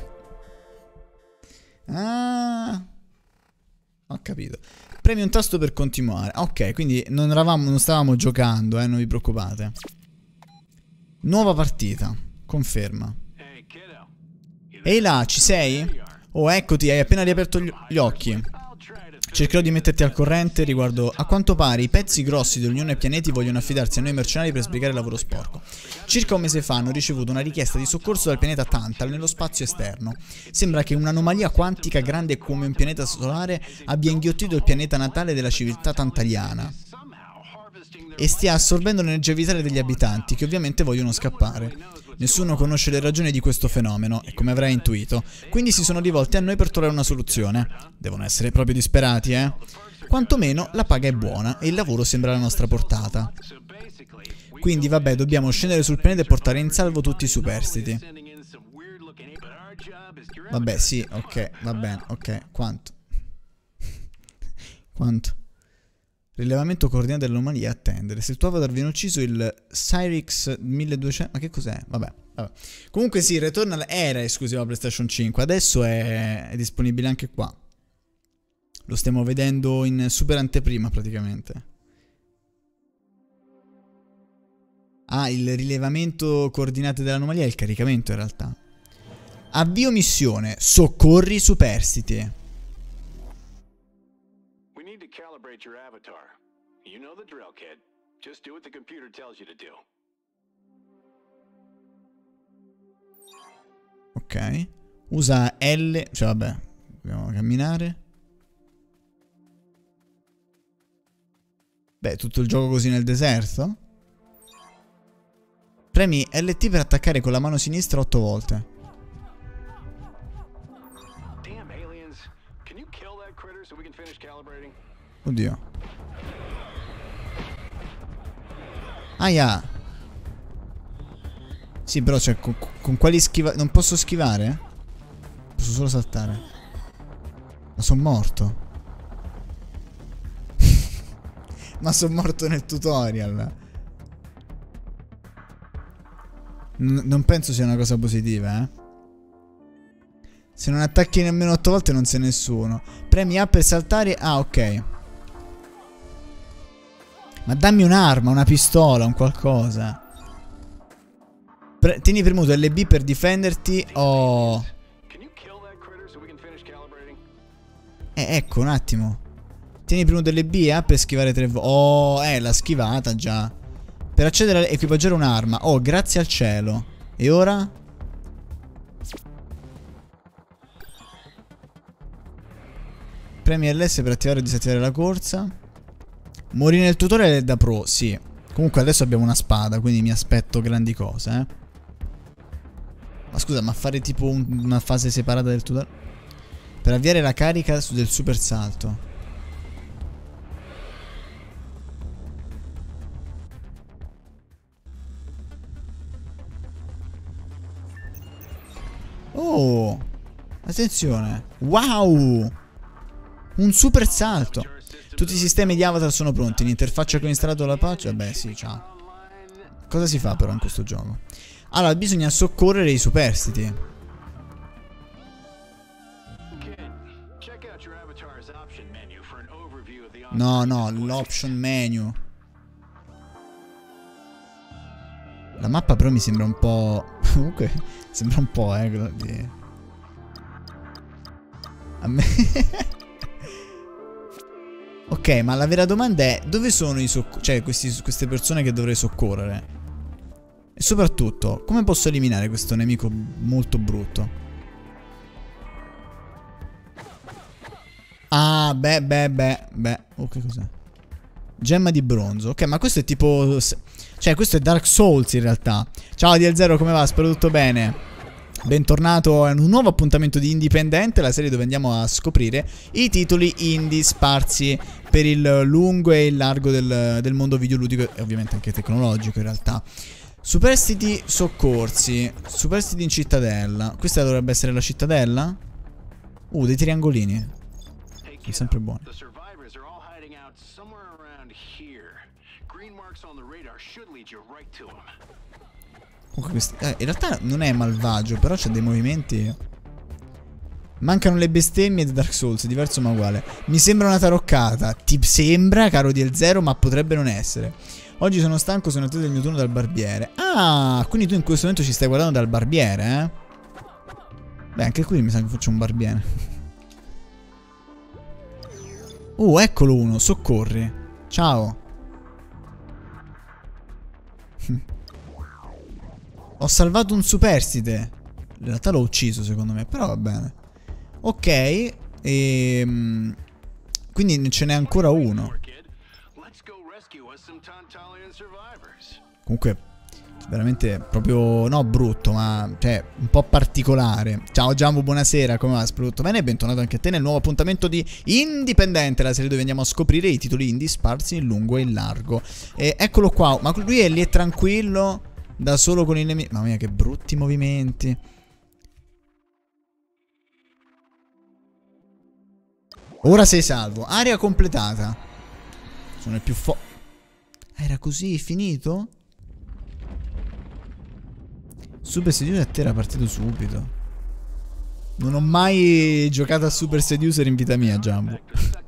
Ah, ho capito. Premi un tasto per continuare. Ok, quindi non stavamo giocando, non vi preoccupate. Nuova partita, conferma. Ehi là, ci sei? Oh, eccoti, hai appena riaperto gli occhi. Cercherò di metterti al corrente riguardo. A quanto pare i pezzi grossi dell'Unione Pianeti vogliono affidarsi a noi mercenari per sbrigare il lavoro sporco. Circa un mese fa hanno ricevuto una richiesta di soccorso dal pianeta Tantal nello spazio esterno. Sembra che un'anomalia quantica grande come un pianeta solare abbia inghiottito il pianeta natale della civiltà tantaliana e stia assorbendo l'energia vitale degli abitanti, che ovviamente vogliono scappare. Nessuno conosce le ragioni di questo fenomeno, e come avrai intuito, quindi si sono rivolti a noi per trovare una soluzione. Devono essere proprio disperati, Quantomeno la paga è buona e il lavoro sembra alla nostra portata. Quindi vabbè, dobbiamo scendere sul pianeta e portare in salvo tutti i superstiti. Vabbè, sì, ok, va bene, ok. Quanto? Quanto? Rilevamento coordinato dell'anomalia, attendere. Se il tuo avatar viene ucciso, il Cyrix 1200... Ma che cos'è? Vabbè. Comunque sì, Returnal era esclusivo a PlayStation 5. Adesso è disponibile anche qua. Lo stiamo vedendo in super anteprima praticamente. Ah, il rilevamento coordinate dell'anomalia è il caricamento in realtà. Avvio missione. Soccorri i superstiti. Your avatar. You know the drill, kid. Just do what the computer tells you to do. Ok. Usa L, cioè vabbè, dobbiamo camminare. Beh, tutto il gioco così nel deserto. Premi LT per attaccare con la mano sinistra 8 volte. Damn aliens. Can you kill that critter so we can finish calibrating? Oddio. Aia. Sì, però cioè con quali schivare? Non posso schivare? Posso solo saltare. Ma sono morto. Ma sono morto nel tutorial. Non penso sia una cosa positiva, eh. Se non attacchi nemmeno 8 volte non sei nessuno. Premi A per saltare. Ah, ok. Ma dammi un'arma, una pistola, un qualcosa. Tieni premuto LB per difenderti. Oh. Ecco, un attimo. Tieni premuto LB per schivare 3 volte. Oh, l'ha schivata già. Per accedere a equipaggiare un'arma. Oh, grazie al cielo. E ora? Premi LS per attivare o disattivare la corsa. Morire nel tutorial è da pro, sì. Comunque adesso abbiamo una spada, quindi mi aspetto grandi cose, eh. Ma scusa, ma fare tipo una fase separata del tutorial? Per avviare la carica del super salto. Oh, attenzione. Wow, un super salto. Tutti i sistemi di avatar sono pronti. L'interfaccia che ho installato la patch. Vabbè sì, ciao. Cosa si fa però in questo gioco? Allora, bisogna soccorrere i superstiti. No, no, l'option menu. La mappa però mi sembra un po'... Comunque sembra un po', quello di... A me... Ok, ma la vera domanda è: dove sono i cioè queste persone che dovrei soccorrere? E soprattutto, come posso eliminare questo nemico molto brutto? Ah, beh. Oh, che cos'è? Gemma di bronzo. Ok, ma questo è tipo... Cioè, questo è Dark Souls in realtà. Ciao DL0, come va? Spero tutto bene. Bentornato a un nuovo appuntamento di Indipendente, la serie dove andiamo a scoprire i titoli indie sparsi per il lungo e il largo del mondo videoludico e ovviamente anche tecnologico in realtà. Superstiti soccorsi. Superstiti in cittadella. Questa dovrebbe essere la cittadella? Dei triangolini. Sono sempre buoni. Comunque in realtà non è malvagio, però c'ha dei movimenti. Mancano le bestemmie di Dark Souls, diverso ma uguale. Mi sembra una taroccata. Ti sembra, caro DL0, ma potrebbe non essere. Oggi sono stanco, sono atteso il mio turno dal barbiere. Ah, quindi tu in questo momento ci stai guardando dal barbiere, eh? Beh, anche qui mi sa che faccio un barbiere. Eccolo uno, soccorri. Ciao. Ho salvato un superstite. In realtà l'ho ucciso secondo me, però va bene. Ok. Quindi ce n'è ancora uno. Comunque veramente proprio, no brutto, ma cioè un po' particolare. Ciao Giambo, buonasera, come va? Spero tutto bene e bentornato anche a te nel nuovo appuntamento di Indipendente, la serie dove andiamo a scoprire i titoli indie sparsi in lungo e in largo. Eccolo qua, ma lui è lì, è tranquillo, da solo con i nemici. Mamma mia, che brutti movimenti. Ora sei salvo. Area completata. Sono il più era così, finito? Super Seducer a te era partito subito. Non ho mai giocato a Super Seducer in vita mia, Jumbo.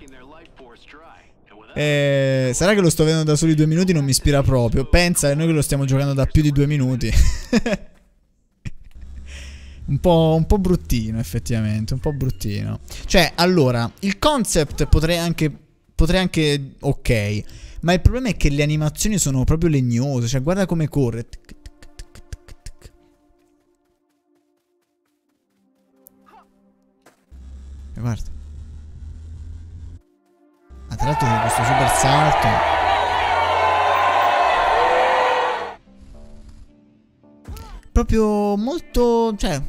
Sarà che lo sto vedendo da soli 2 minuti, non mi ispira proprio. Pensa che noi che lo stiamo giocando da più di 2 minuti. un po' bruttino, effettivamente. Un po' bruttino. Cioè, allora, il concept potrei anche ok. Ma il problema è che le animazioni sono proprio legnose. Cioè, guarda come corre. Guarda. Ah, tra l'altro c'è questo super salto. Proprio molto, cioè,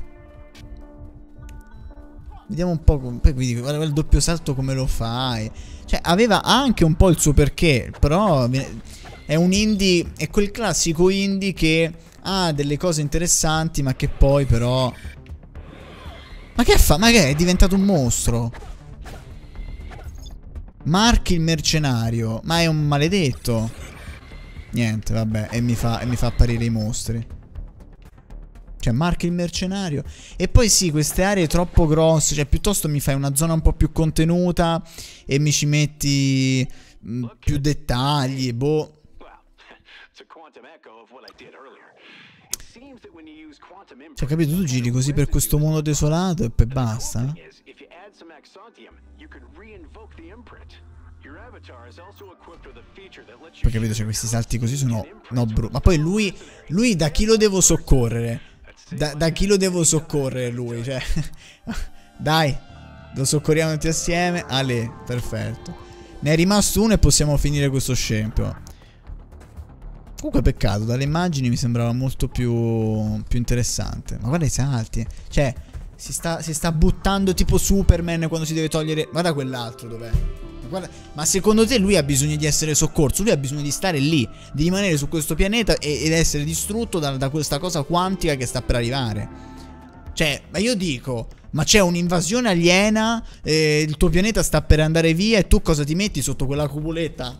vediamo un po'. Poi vi dico, guarda il doppio salto come lo fai. Cioè, aveva anche un po' il suo perché. Però è è un indie, è quel classico indie che ha delle cose interessanti, ma che poi però... Ma che fa? Ma che è diventato un mostro? Mark il mercenario. Ma è un maledetto. Niente, vabbè, e mi fa apparire i mostri. Cioè, Mark il mercenario. E poi sì, queste aree troppo grosse. Cioè, piuttosto mi fai una zona un po' più contenuta e mi ci metti più dettagli, boh. Cioè, capito? Tu giri così per questo mondo desolato e poi basta. Poi capito, cioè questi salti così sono... No, ma poi lui da chi lo devo soccorrere? Da chi lo devo soccorrere lui? Cioè... Dai, lo soccorriamo tutti assieme. Ale, perfetto. Ne è rimasto uno e possiamo finire questo scempio. Comunque peccato, dalle immagini mi sembrava molto più interessante. Ma guarda i salti. Cioè, si sta buttando tipo Superman quando si deve togliere... Guarda quell'altro dov'è. Ma secondo te lui ha bisogno di essere soccorso? Lui ha bisogno di stare lì, di rimanere su questo pianeta ed essere distrutto da questa cosa quantica che sta per arrivare. Cioè, ma io dico, ma c'è un'invasione aliena, il tuo pianeta sta per andare via e tu cosa ti metti sotto quella cupoletta?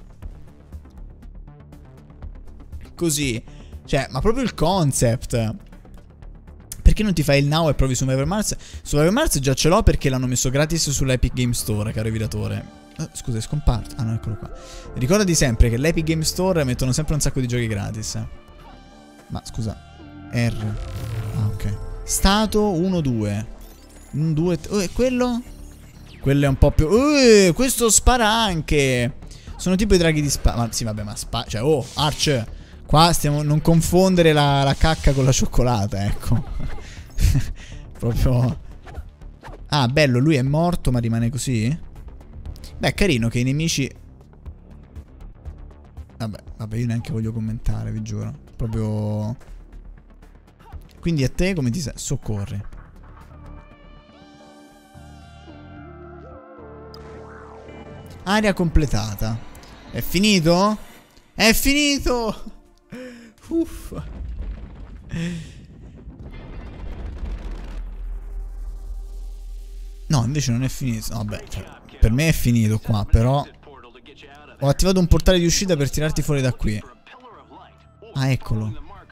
Così. Cioè, ma proprio il concept. Perché non ti fai il now e provi su Evermars? Su Evermars già ce l'ho perché l'hanno messo gratis sull'Epic Game Store, caro viratore. Scusa, è scomparso. Ah no, eccolo qua. Ricordati sempre che l'Epic Game Store mettono sempre un sacco di giochi gratis. Ma scusa, R. Ah, ok. Stato 1-2. 2. E quello? Quello è un po' più... questo spara anche. Sono tipo i draghi di spa. Ma sì, vabbè, ma spa... Cioè, oh, Arch. Qua stiamo... Non confondere la cacca con la cioccolata, ecco. Proprio... Ah, bello, lui è morto ma rimane così? Beh, è carino che i nemici... Vabbè, io neanche voglio commentare, vi giuro. Proprio... Quindi a te come ti sei? Soccorri. Area completata. È finito? È finito! Uff. No, invece non è finito. Vabbè, cioè, per me è finito qua, però ho attivato un portale di uscita per tirarti fuori da qui. Ah, eccolo.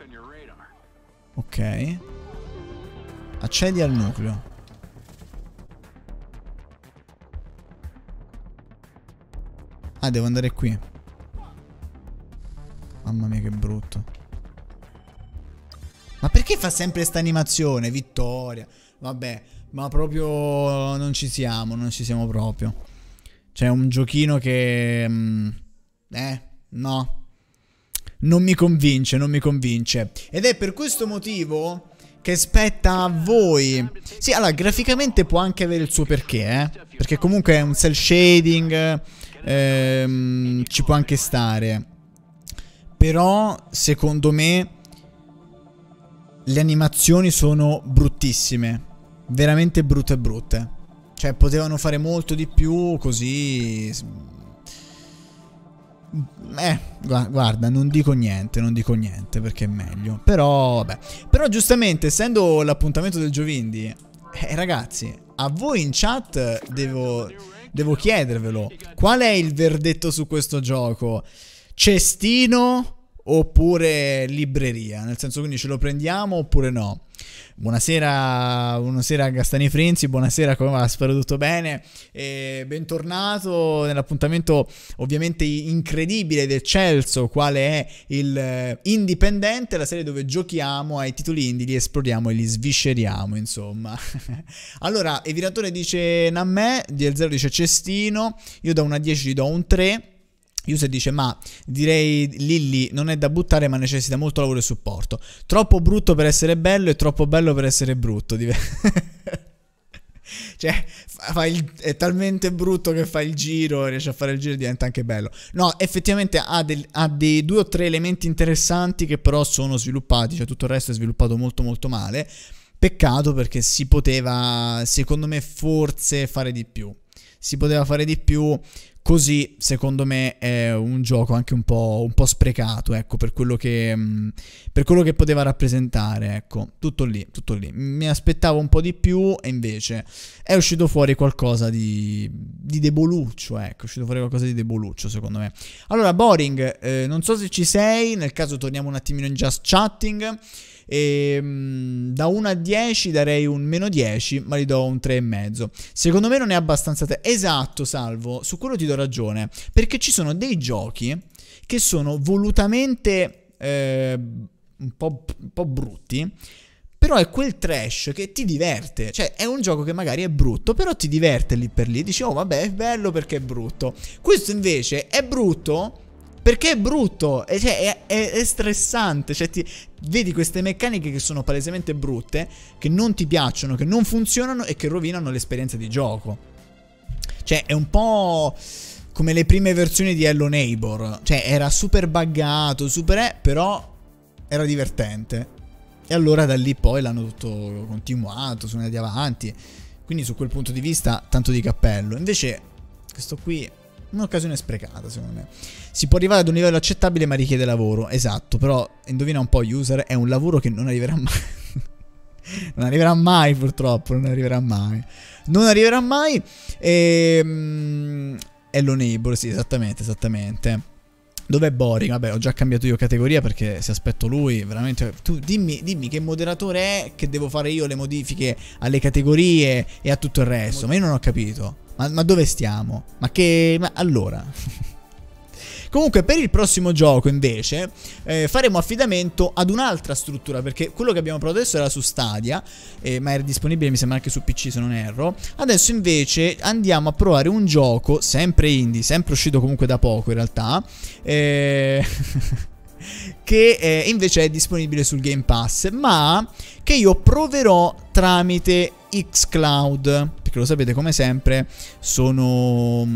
Ok. Accedi al nucleo. Ah, devo andare qui. Mamma mia, che brutto. Ma perché fa sempre sta animazione, Vittoria? Vabbè, ma proprio non ci siamo proprio. C'è un giochino che... no. Non mi convince. Ed è per questo motivo che spetta a voi. Sì, allora, graficamente può anche avere il suo perché, perché comunque è un cel shading, ci può anche stare. Però, secondo me, le animazioni sono bruttissime. Veramente brutte. Cioè, potevano fare molto di più, così... guarda, non dico niente perché è meglio. Però, vabbè. Però, giustamente, essendo l'appuntamento del Giovindi, ragazzi, a voi in chat devo chiedervelo. Qual è il verdetto su questo gioco? Cestino oppure libreria? Nel senso, quindi ce lo prendiamo oppure no? Buonasera Gastani Frenzi, buonasera, come va? Spero tutto bene e bentornato nell'appuntamento ovviamente incredibile del Celso, quale è il Indipendente, la serie dove giochiamo ai titoli indie, li esploriamo e li svisceriamo, insomma. Allora, Eviratore dice Nammè, DL0 dice Cestino, io da 1 a 10 gli do un 3. User dice, ma direi Lilly non è da buttare ma necessita molto lavoro e supporto. Troppo brutto per essere bello e troppo bello per essere brutto. Cioè, è talmente brutto che fa il giro, riesce a fare il giro e diventa anche bello. No, effettivamente ha dei 2 o 3 elementi interessanti che però sono sviluppati, cioè tutto il resto è sviluppato molto molto male. Peccato, perché si poteva, secondo me, forse fare di più. Si poteva fare di più. Così, secondo me, è un gioco anche un po' sprecato, ecco, per quello che poteva rappresentare, ecco. Tutto lì, tutto lì. Mi aspettavo un po' di più e invece è uscito fuori qualcosa di deboluccio, ecco. È uscito fuori qualcosa di deboluccio, secondo me. Allora, Boring, non so se ci sei, nel caso torniamo un attimino in Just Chatting. E da 1 a 10 darei un -10, ma gli do un 3,5. Secondo me non è abbastanza esatto, Salvo, su quello ti do ragione, perché ci sono dei giochi che sono volutamente un po' brutti, però è quel trash che ti diverte. Cioè è un gioco che magari è brutto, però ti diverte lì per lì, dici oh vabbè è bello perché è brutto. Questo invece è brutto perché è brutto, e cioè è stressante, cioè vedi queste meccaniche che sono palesemente brutte, che non ti piacciono, che non funzionano e che rovinano l'esperienza di gioco. Cioè è un po' come le prime versioni di Hello Neighbor, cioè era super buggato, però era divertente. E allora da lì poi l'hanno tutto continuato, sono andati avanti, quindi su quel punto di vista tanto di cappello. Invece questo qui un'occasione sprecata, secondo me. Si può arrivare ad un livello accettabile ma richiede lavoro, esatto, però indovina un po', user, è un lavoro che non arriverà mai. Non arriverà mai, purtroppo, non arriverà mai. Non arriverà mai. Hello Neighbor, sì, esattamente. Dov'è Boring? Vabbè, ho già cambiato io categoria perché se aspetto lui, veramente. Tu dimmi che moderatore è, che devo fare io le modifiche alle categorie e a tutto il resto. Ma io non ho capito. Ma dove stiamo? Ma allora. Comunque per il prossimo gioco invece faremo affidamento ad un'altra struttura, perché quello che abbiamo provato adesso era su Stadia, ma era disponibile mi sembra anche su PC se non erro. Adesso invece andiamo a provare un gioco sempre indie, sempre uscito comunque da poco in realtà, che invece è disponibile sul Game Pass, ma che io proverò tramite xCloud, perché lo sapete come sempre sono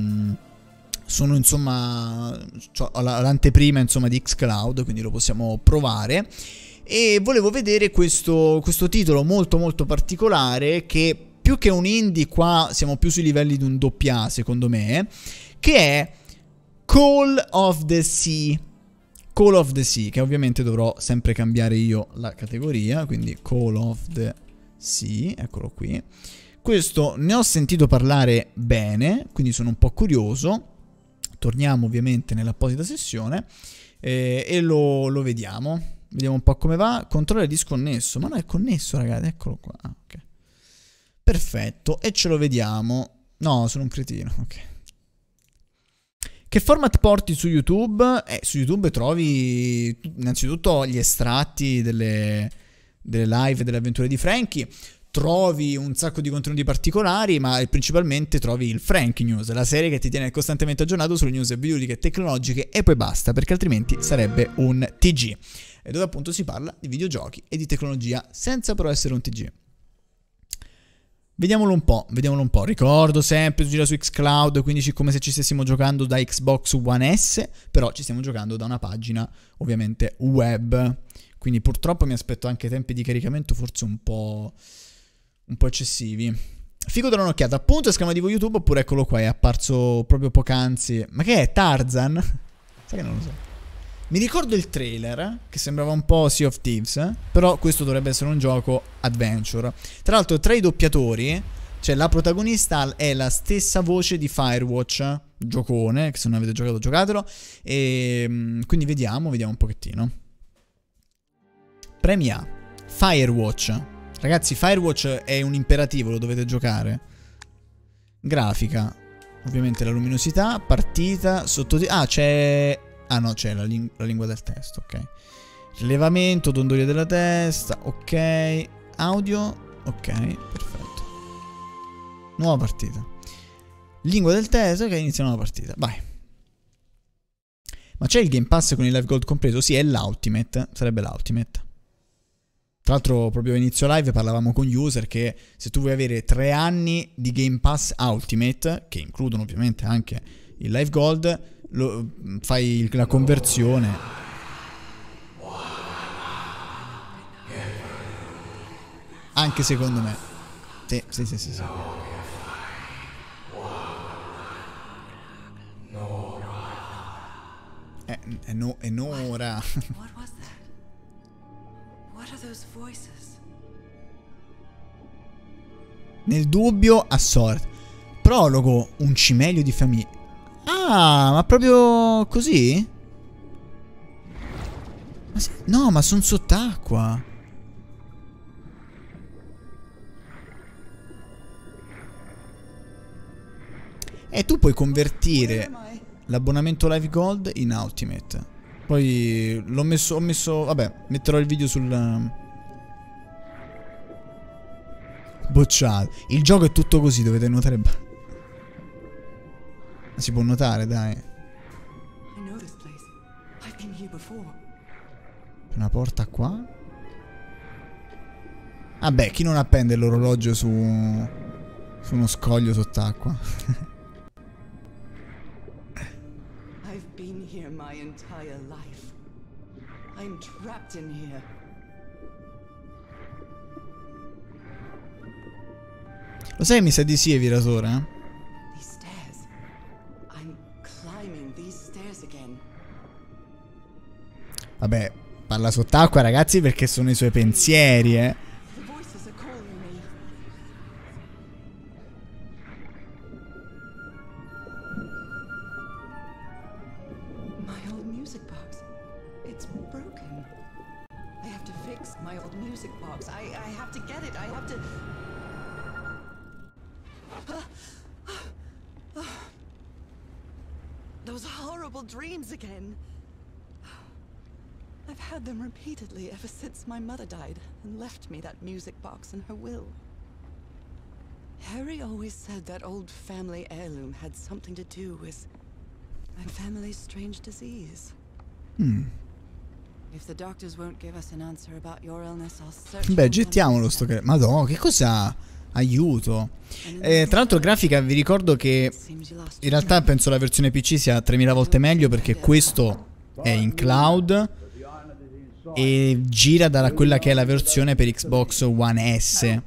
insomma l'anteprima insomma di xCloud, quindi lo possiamo provare. E volevo vedere questo titolo molto molto particolare, che più che un indie qua siamo più sui livelli di un AA secondo me, che è Call of the Sea. Call of the Sea, che ovviamente dovrò sempre cambiare io la categoria, quindi Call of the Sea, eccolo qui. Questo ne ho sentito parlare bene, quindi sono un po' curioso. Torniamo ovviamente nell'apposita sessione e lo vediamo. Vediamo un po' come va. Controller disconnesso. Ma no, è connesso, ragazzi. Eccolo qua. Okay. Perfetto. E ce lo vediamo. No, sono un cretino. Ok. Che format porti su YouTube? Su YouTube trovi innanzitutto gli estratti delle live delle avventure di Franky. Trovi un sacco di contenuti particolari, ma principalmente trovi il Franky News, la serie che ti tiene costantemente aggiornato sulle news videoludiche tecnologiche, e poi basta, perché altrimenti sarebbe un TG, dove appunto si parla di videogiochi e di tecnologia senza però essere un TG. Vediamolo un po'. Ricordo sempre, gira su xCloud, quindi come se ci stessimo giocando da Xbox One S, però ci stiamo giocando da una pagina ovviamente web, quindi purtroppo mi aspetto anche tempi di caricamento forse un po' eccessivi. Figo dare un'occhiata. Appunto esclamativo YouTube, oppure eccolo qua, è apparso proprio poc'anzi. Ma che è? Tarzan? Sai che non lo so. Mi ricordo il trailer, che sembrava un po' Sea of Thieves, però questo dovrebbe essere un gioco adventure. Tra l'altro tra i doppiatori, cioè la protagonista è la stessa voce di Firewatch, giocone, che se non avete giocato giocatelo. E quindi vediamo un pochettino. Premi A, Firewatch. Ragazzi, Firewatch è un imperativo, lo dovete giocare. Grafica, ovviamente la luminosità, partita, sottotitoli. C'è... no, c'è la lingua del testo, ok. Rilevamento, dondolia della testa, ok. Audio, ok, perfetto. Nuova partita. Lingua del testo, ok, inizia una nuova partita, vai. Ma c'è il Game Pass con il Live Gold compreso? Sì, è l'Ultimate, sarebbe l'Ultimate. Tra l'altro proprio a inizio live parlavamo con user che se tu vuoi avere 3 anni di Game Pass Ultimate, che includono ovviamente anche il Live Gold, fai la conversione. Anche secondo me. Sì. È Nora. What was that? What are those voices? Nel dubbio, a sorte. Prologo, un cimelio di famiglia. Ah, ma proprio così? No, ma sono sott'acqua. E tu puoi convertire l'abbonamento Live Gold in Ultimate. Poi ho messo, vabbè, metterò il video sul bocciato. Il gioco è tutto così, dovete notare. Si può notare, dai. Una porta qua. Vabbè, chi non appende l'orologio su uno scoglio sott'acqua? I've been here my entire life. I'm trapped in here. Lo sai che mi sa di sì, Eviratore? These stairs. I'm climbing these stairs again. Vabbè, parla sott'acqua, ragazzi, perché sono i suoi pensieri, The voices are calling me. My old music box. It's broken. I have to fix my old music box. I have to get it. I have to... Those horrible dreams again. I've had them repeatedly ever since my mother died and left me that music box in her will. Harry always said that old family heirloom had something to do with my family's strange disease. If the doctors won't give us an answer about your illness, I'll search. Beh, gettiamolo sto che... Madonna, che cos'ha? Aiuto. Tra l'altro grafica, vi ricordo che in realtà penso la versione PC sia 3000 volte meglio, perché questo è in cloud e gira da quella che è la versione per Xbox One S,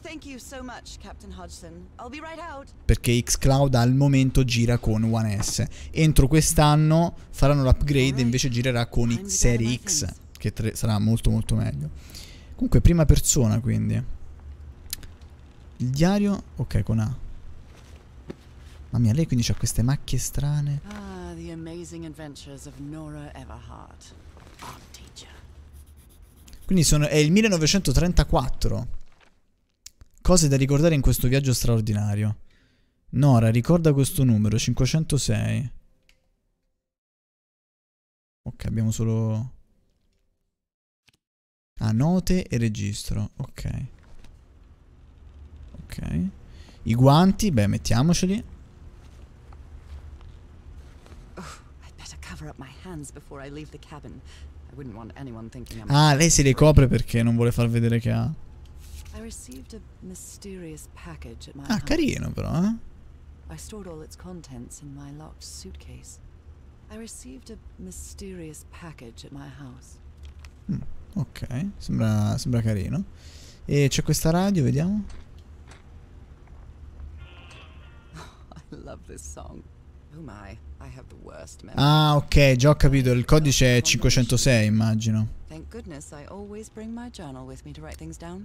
perché xCloud al momento gira con One S. Entro quest'anno faranno l'upgrade e invece girerà con X Series X, che sarà molto molto meglio. Comunque prima persona, quindi il diario, ok, con A. Mamma mia, lei quindi c'ha queste macchie strane. Ah, the amazing adventures of Nora Everhart, art teacher. Quindi è il 1934. Cose da ricordare in questo viaggio straordinario. Nora, ricorda questo numero, 506. Ok, abbiamo solo... Ah, note e registro, ok. Ok. I guanti, beh, mettiamoceli. Ah, lei se le copre perché non vuole far vedere che ha. Ah, carino però, eh? I stored all its contents in my locked suitcase. I received a mysterious package at my house. Ok, sembra carino. E c'è questa radio, vediamo. I love this song. Oh my, I have the worst memory. Ah, ok, già ho capito. Il codice è 506, immagino. Thank goodness I always bring my journal with me to write things down.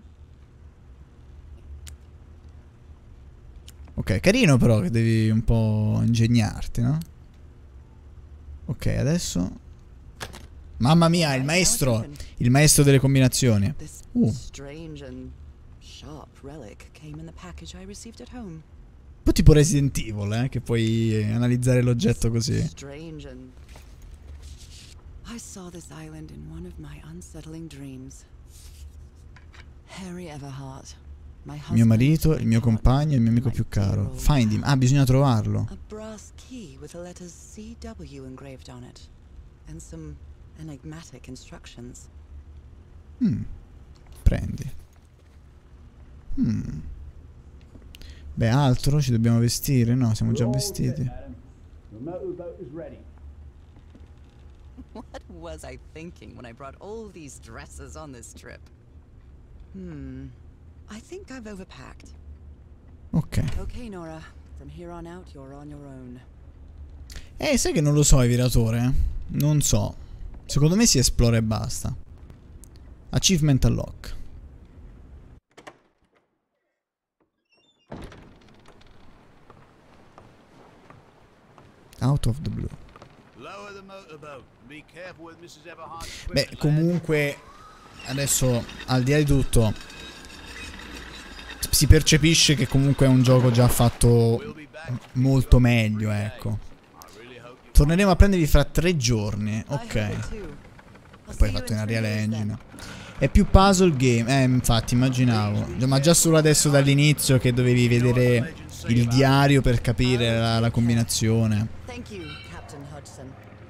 Ok, carino però che devi un po' ingegnarti, no? Ok, adesso... Mamma mia, il maestro! Il maestro delle combinazioni. Strange and sharp relic came in the package I received at home. Un po' tipo Resident Evil, che puoi analizzare l'oggetto così. Strange and... I saw this island in one of my unsettling dreams. Harry Everhart. Mio marito, il mio compagno, il mio amico più caro. Find him. Ah, bisogna trovarlo. A brass key with the letters CW engraved on it and some enigmatic instructions. Prendi. Beh, altro? Ci dobbiamo vestire? No, siamo già vestiti. What was I thinking when I brought all these dresses on this trip? I think I've overpacked. Ok. Okay, Nora. From here on out, you're on your own. Sai che non lo so, Eviratore? Non so. Secondo me si esplora e basta. Achievement unlock. Out of the blue. Beh, comunque adesso al di là di tutto si percepisce che comunque è un gioco già fatto molto meglio, ecco. Torneremo a prendervi fra 3 giorni. Ok. Poi fatto in Unreal Engine. È più puzzle game. Infatti immaginavo. Ma già solo adesso dall'inizio che dovevi vedere il diario per capire la combinazione. Thank you, Captain Hodgson.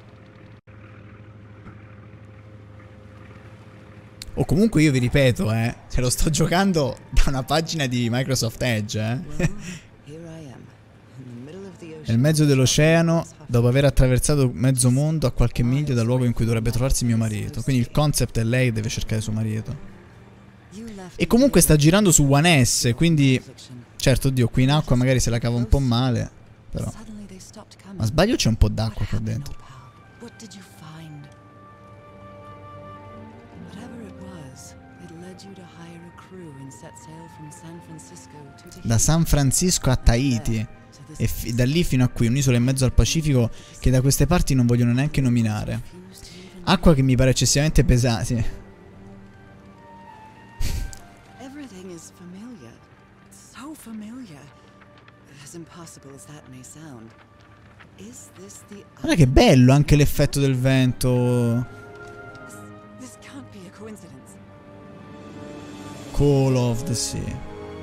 O comunque io vi ripeto, se lo sto giocando da una pagina di Microsoft Edge, Here I am, in the middle of the ocean. Nel mezzo dell'oceano, dopo aver attraversato mezzo mondo a qualche miglio dal luogo in cui dovrebbe trovarsi mio marito. Quindi il concept è lei che deve cercare suo marito. E comunque sta girando su One S, quindi... Certo, oddio, qui in acqua magari se la cava un po' male, però... Ma sbaglio, c'è un po' d'acqua qua dentro. What did you find? Whatever it was, it led you to hire a crew and set sail from San Francisco to Tahiti. Da San Francisco a Tahiti. E da lì fino a qui, un'isola in mezzo al Pacifico che da queste parti non vogliono neanche nominare. Acqua che mi pare eccessivamente pesante. Everything is familiar. So familiar. As impossible as that may sound. Is this the Guarda che bello anche l'effetto del vento. This can't be a coincidence. Call of the Sea.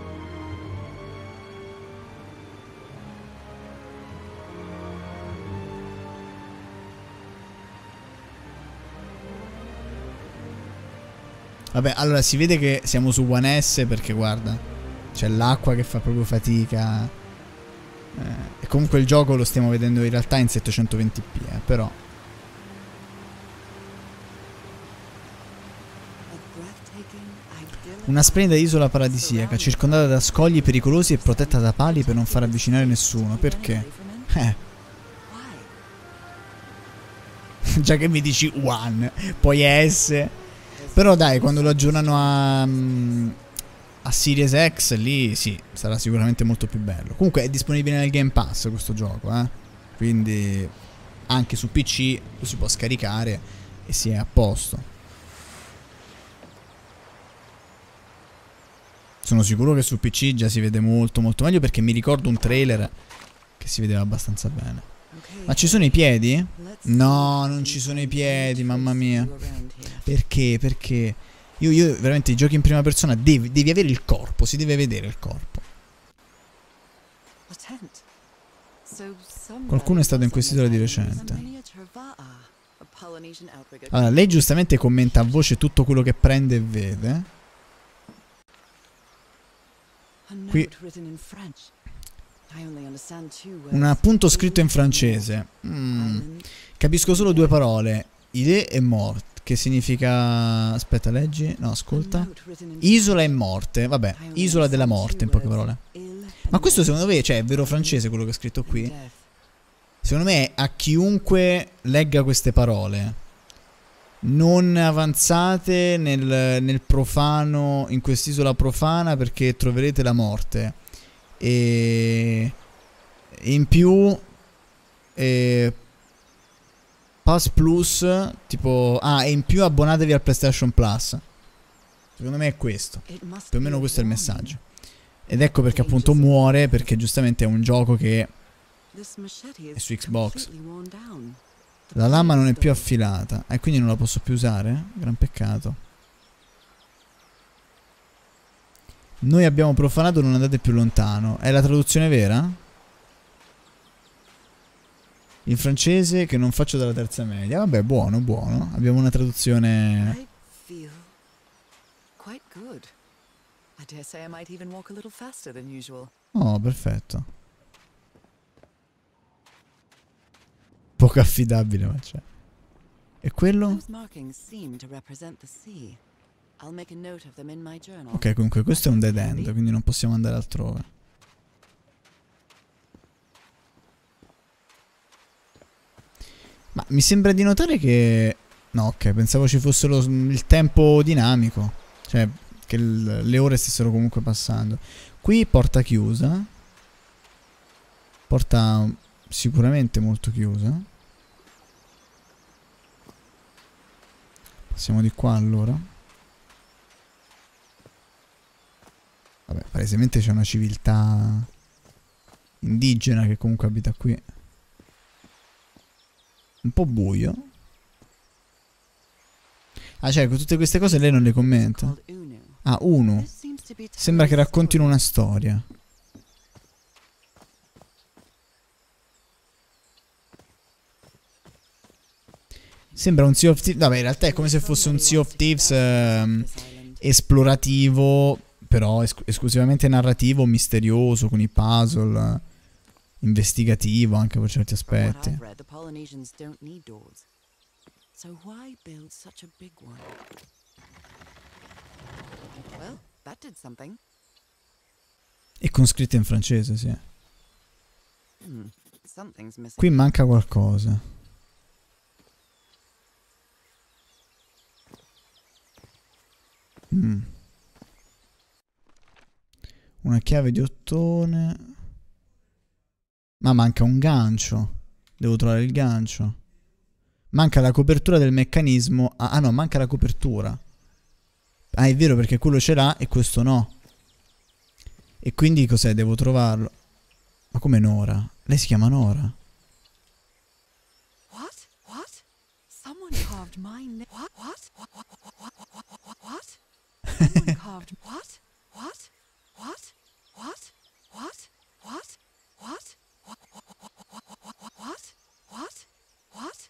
Vabbè, allora si vede che siamo su One S perché guarda, c'è l'acqua che fa proprio fatica. E comunque il gioco lo stiamo vedendo in realtà in 720p, però. Una splendida isola paradisiaca, circondata da scogli pericolosi e protetta da pali per non far avvicinare nessuno. Perché? Già che mi dici One, poi S. Però dai, quando lo aggiornano a Series X, lì sì, sarà sicuramente molto più bello. Comunque è disponibile nel Game Pass questo gioco, quindi anche su PC lo si può scaricare e si è a posto. Sono sicuro che su PC già si vede molto molto meglio, perché mi ricordo un trailer che si vedeva abbastanza bene. Ma ci sono i piedi? No, non ci sono i piedi, mamma mia. Perché? Perché io veramente i giochi in prima persona devi avere il corpo, si deve vedere il corpo. Qualcuno è stato in quest'isola di recente. Allora, lei giustamente commenta a voce tutto quello che prende e vede. Qui un appunto scritto in francese. Capisco solo 2 parole. Idee e morte. Che significa... Aspetta, leggi. No, ascolta. Isola e morte. Vabbè, isola della morte in poche parole. Ma questo secondo me, cioè, è vero francese quello che è scritto qui? Secondo me a chiunque legga queste parole, non avanzate nel profano, in quest'isola profana, perché troverete la morte. E in più Pass Plus, tipo, e in più abbonatevi al PlayStation Plus. Secondo me è questo. Più o meno questo è il messaggio. Ed ecco perché appunto muore, perché giustamente è un gioco che è su Xbox. La lama non è più affilata e quindi non la posso più usare? Gran peccato. Noi abbiamo profanato, non andate più lontano. È la traduzione vera? In francese che non faccio dalla terza media. Vabbè, buono, buono. Abbiamo una traduzione. Oh, perfetto. Poco affidabile, ma c'è. E quello? Ok, comunque questo è un dead end, quindi non possiamo andare altrove. Ma mi sembra di notare che... No, ok, pensavo ci fosse il tempo dinamico. Cioè, che le ore stessero comunque passando. Qui porta chiusa. Porta sicuramente molto chiusa. Passiamo di qua allora. Vabbè, palesemente c'è una civiltà indigena che comunque abita qui. Un po' buio. Ah, cioè, con tutte queste cose lei non le commenta. Ah, uno. Sembra che raccontino una storia. Sembra un Sea of Thieves. Vabbè, in realtà è come se fosse un Sea of Thieves esplorativo, però esclusivamente narrativo, misterioso, con i puzzle, investigativo anche per certi aspetti. So why build such a big one? Well, that did something. E con scritte in francese, sì. Something's missing. Qui manca qualcosa. Una chiave di ottone. Ma manca un gancio. Devo trovare il gancio. Manca la copertura del meccanismo. Ah no, manca la copertura. Ah, è vero, perché quello ce l'ha e questo no. E quindi cos'è? Devo trovarlo. Ma come Nora? Lei si chiama Nora. What? What? Someone carved my name. What? What? Someone carved what? What? What? What? What? What? What? What? What? What?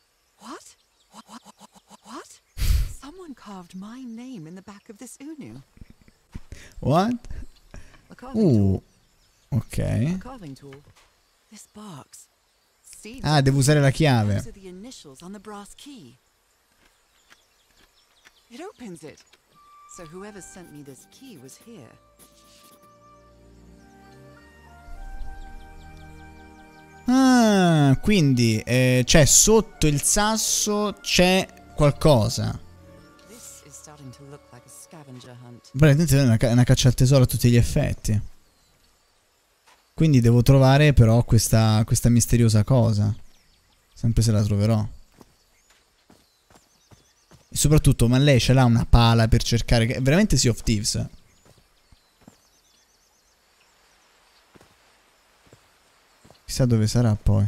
What? Someone carved my name in the back of this Unu. What? A carving tool. Ok. A carving tool. This box. See, Ah, devo usare la chiave. those are the initials on the brass key. It opens it. So whoever sent me this key was here. Ah, quindi c'è sotto il sasso c'è qualcosa. This is starting to look like a scavenger hunt. Praticamente è una caccia al tesoro a tutti gli effetti. Quindi devo trovare però questa misteriosa cosa. Sempre se la troverò. E soprattutto, ma lei ce l'ha una pala per cercare... È veramente Sea of Thieves. Chissà dove sarà poi.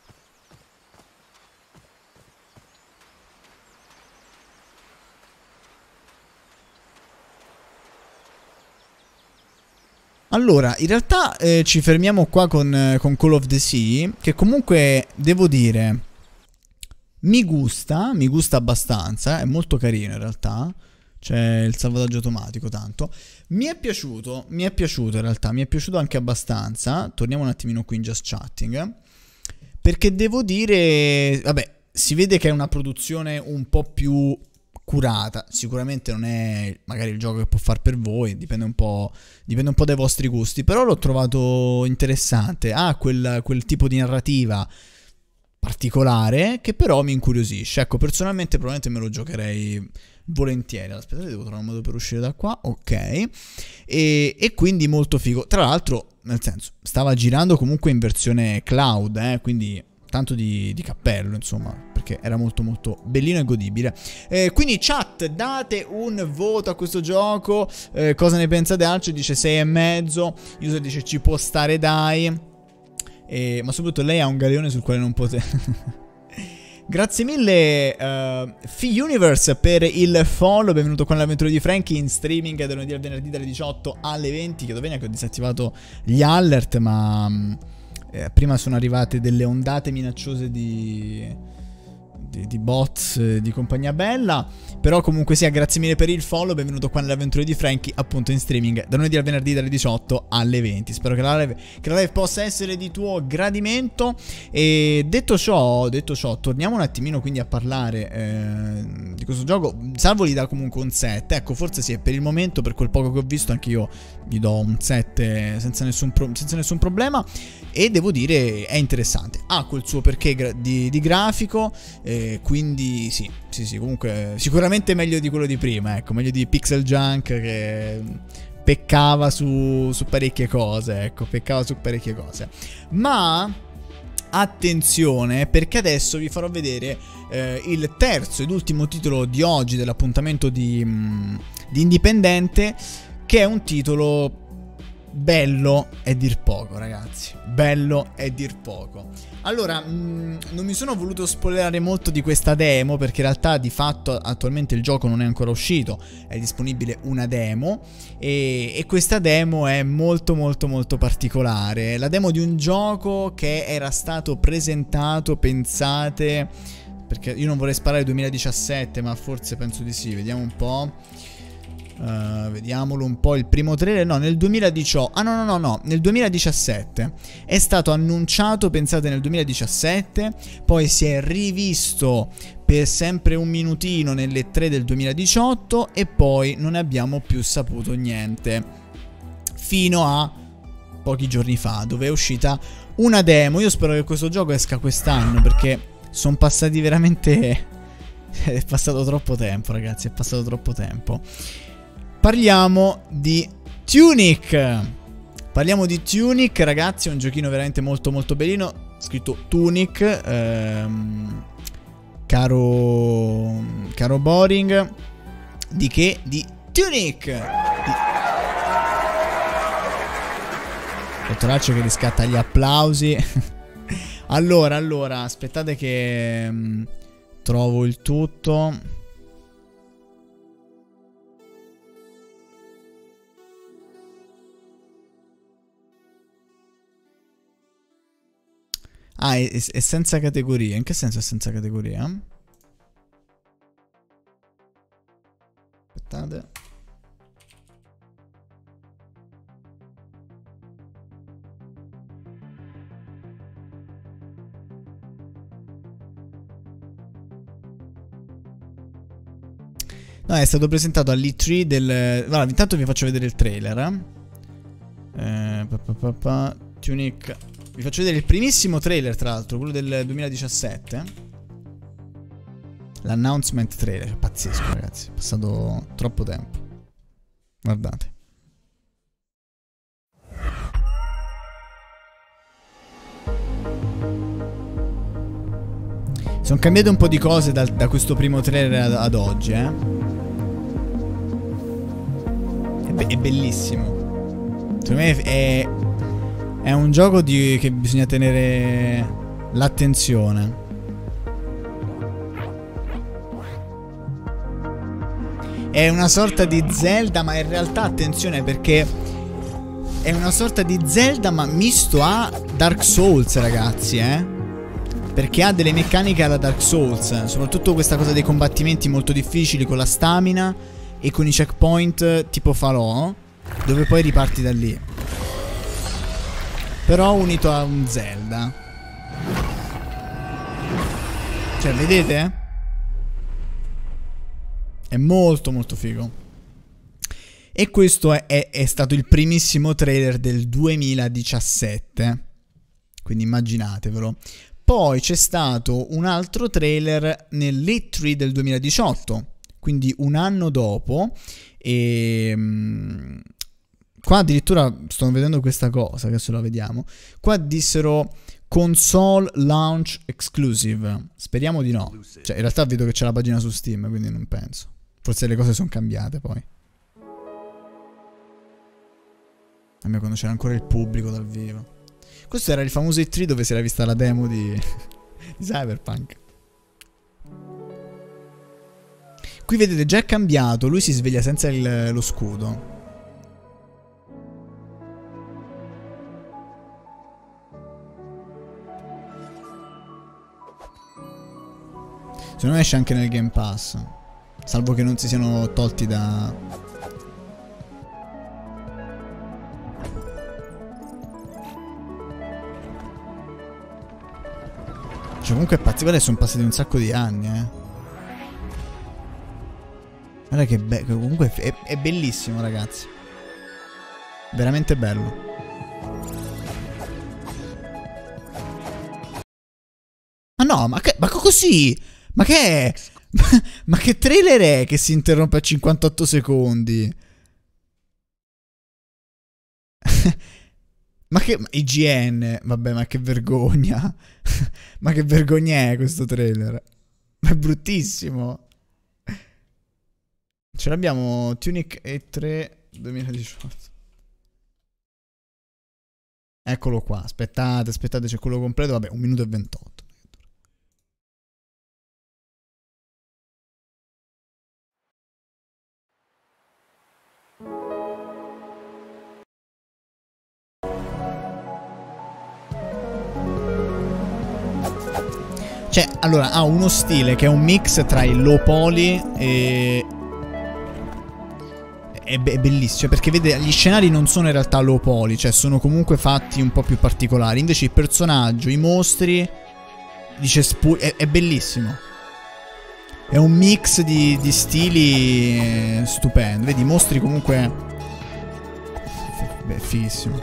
Allora, in realtà ci fermiamo qua con Call of the Sea, che comunque devo dire mi gusta abbastanza, è molto carino in realtà. C'è il salvataggio automatico, tanto. Mi è piaciuto in realtà, mi è piaciuto anche abbastanza. Torniamo un attimino qui in Just Chatting, perché devo dire, vabbè, si vede che è una produzione un po' più curata. Sicuramente non è magari il gioco che può far per voi, dipende un po' dai vostri gusti, però l'ho trovato interessante. Ha quel tipo di narrativa particolare che però mi incuriosisce. Ecco, personalmente probabilmente me lo giocherei volentieri. Aspettate, devo trovare un modo per uscire da qua. Ok. E quindi molto figo. Tra l'altro, nel senso, stava girando comunque in versione cloud, quindi tanto di cappello, insomma, perché era molto molto bellino e godibile. Quindi chat, date un voto a questo gioco. Cosa ne pensate? Alcio dice 6,5. User dice ci può stare, dai. Ma soprattutto lei ha un galeone sul quale non potete... Grazie mille F-Universe per il follow. Benvenuto qua nell'avventura di Franky in streaming da lunedì al venerdì dalle 18 alle 20. Chiedo bene che ho disattivato gli alert, ma prima sono arrivate delle ondate minacciose di bots di compagnia bella. Però comunque sia, grazie mille per il follow. Benvenuto qua nell'avventura di Franky, appunto in streaming da lunedì al venerdì dalle 18 alle 20. Spero che la live possa essere di tuo gradimento. E detto ciò, torniamo un attimino quindi a parlare di questo gioco. Salvo gli dà comunque un 7. Ecco, forse sì, per il momento, per quel poco che ho visto, anche io gli do un 7 senza nessun problema. e devo dire è interessante, ha quel suo perché di grafico, quindi sì, comunque sicuramente meglio di quello di prima, ecco, meglio di Pixel Junk che peccava su parecchie cose, ecco, ma attenzione, perché adesso vi farò vedere il terzo ed ultimo titolo di oggi dell'appuntamento di Indipendente, che è un titolo bello è dir poco, ragazzi, bello è dir poco. Allora, non mi sono voluto spoilerare molto di questa demo, perché in realtà di fatto attualmente il gioco non è ancora uscito, è disponibile una demo, e questa demo è molto particolare. La demo di un gioco che era stato presentato, pensate, perché io non vorrei sparare 2017, ma forse penso di sì, vediamo un po'. Vediamolo un po', il primo trailer, no, nel 2018, no, nel 2017 è stato annunciato, pensate, nel 2017, poi si è rivisto per sempre un minutino nelle 3 del 2018 e poi non ne abbiamo più saputo niente fino a pochi giorni fa, dove è uscita una demo. Io spero che questo gioco esca quest'anno, perché sono passati veramente è passato troppo tempo, ragazzi, è passato troppo tempo. Parliamo di Tunic, ragazzi, è un giochino veramente molto bellino, scritto Tunic, caro Boring, di che? Di Tunic, Dottoraccio che riscatta gli applausi. allora, aspettate che trovo il tutto. Ah, è senza categoria. In che senso è senza categoria? Aspettate. No, è stato presentato all'E3 del... Allora, intanto vi faccio vedere il trailer. Tunic... Vi faccio vedere il primissimo trailer, tra l'altro, quello del 2017. L'announcement trailer, pazzesco, ragazzi, è passato troppo tempo. Guardate. Sono cambiate un po' di cose da questo primo trailer ad oggi, È bellissimo. Secondo me è un gioco che bisogna tenere l'attenzione. È una sorta di Zelda, ma in realtà attenzione, perché è una sorta di Zelda ma misto a Dark Souls, ragazzi, perché ha delle meccaniche alla Dark Souls, soprattutto questa cosa dei combattimenti molto difficili con la stamina e con i checkpoint tipo falò, dove poi riparti da lì, però unito a un Zelda. Cioè, vedete? È molto figo. E questo è stato il primissimo trailer del 2017, quindi immaginatevelo. Poi c'è stato un altro trailer nell'E3 del 2018, quindi un anno dopo, e qua addirittura sto vedendo questa cosa, adesso la vediamo. Qua dissero console launch exclusive. Speriamo di no. Cioè, in realtà vedo che c'è la pagina su Steam, quindi non penso. Forse le cose sono cambiate poi. A me quando c'era ancora il pubblico dal vivo. Questo era il famoso E3 dove si era vista la demo di Cyberpunk. Qui vedete, già è cambiato. Lui si sveglia senza lo scudo. Secondo me esce anche nel Game Pass, salvo che non si siano tolti da... Cioè, comunque è particolare, sono passati un sacco di anni, Guarda che bello, comunque è bellissimo, ragazzi. Veramente bello. no, ma così? Ma che è? Ma che trailer è che si interrompe a 58 secondi? Ma che IGN, vabbè, ma che vergogna. Ma che vergogna è questo trailer? Ma è bruttissimo. Ce l'abbiamo Tunic E3 2018. Eccolo qua, aspettate, c'è quello completo, vabbè, 1 minuto e 28. Cioè, allora, ha uno stile che è un mix tra il low poly e... È bellissimo, perché vede, gli scenari non sono in realtà low poly, cioè sono comunque fatti un po' più particolari. Invece il personaggio, i mostri, dice è bellissimo. È un mix di stili stupendo. Vedi, i mostri comunque... Beh, fighissimo.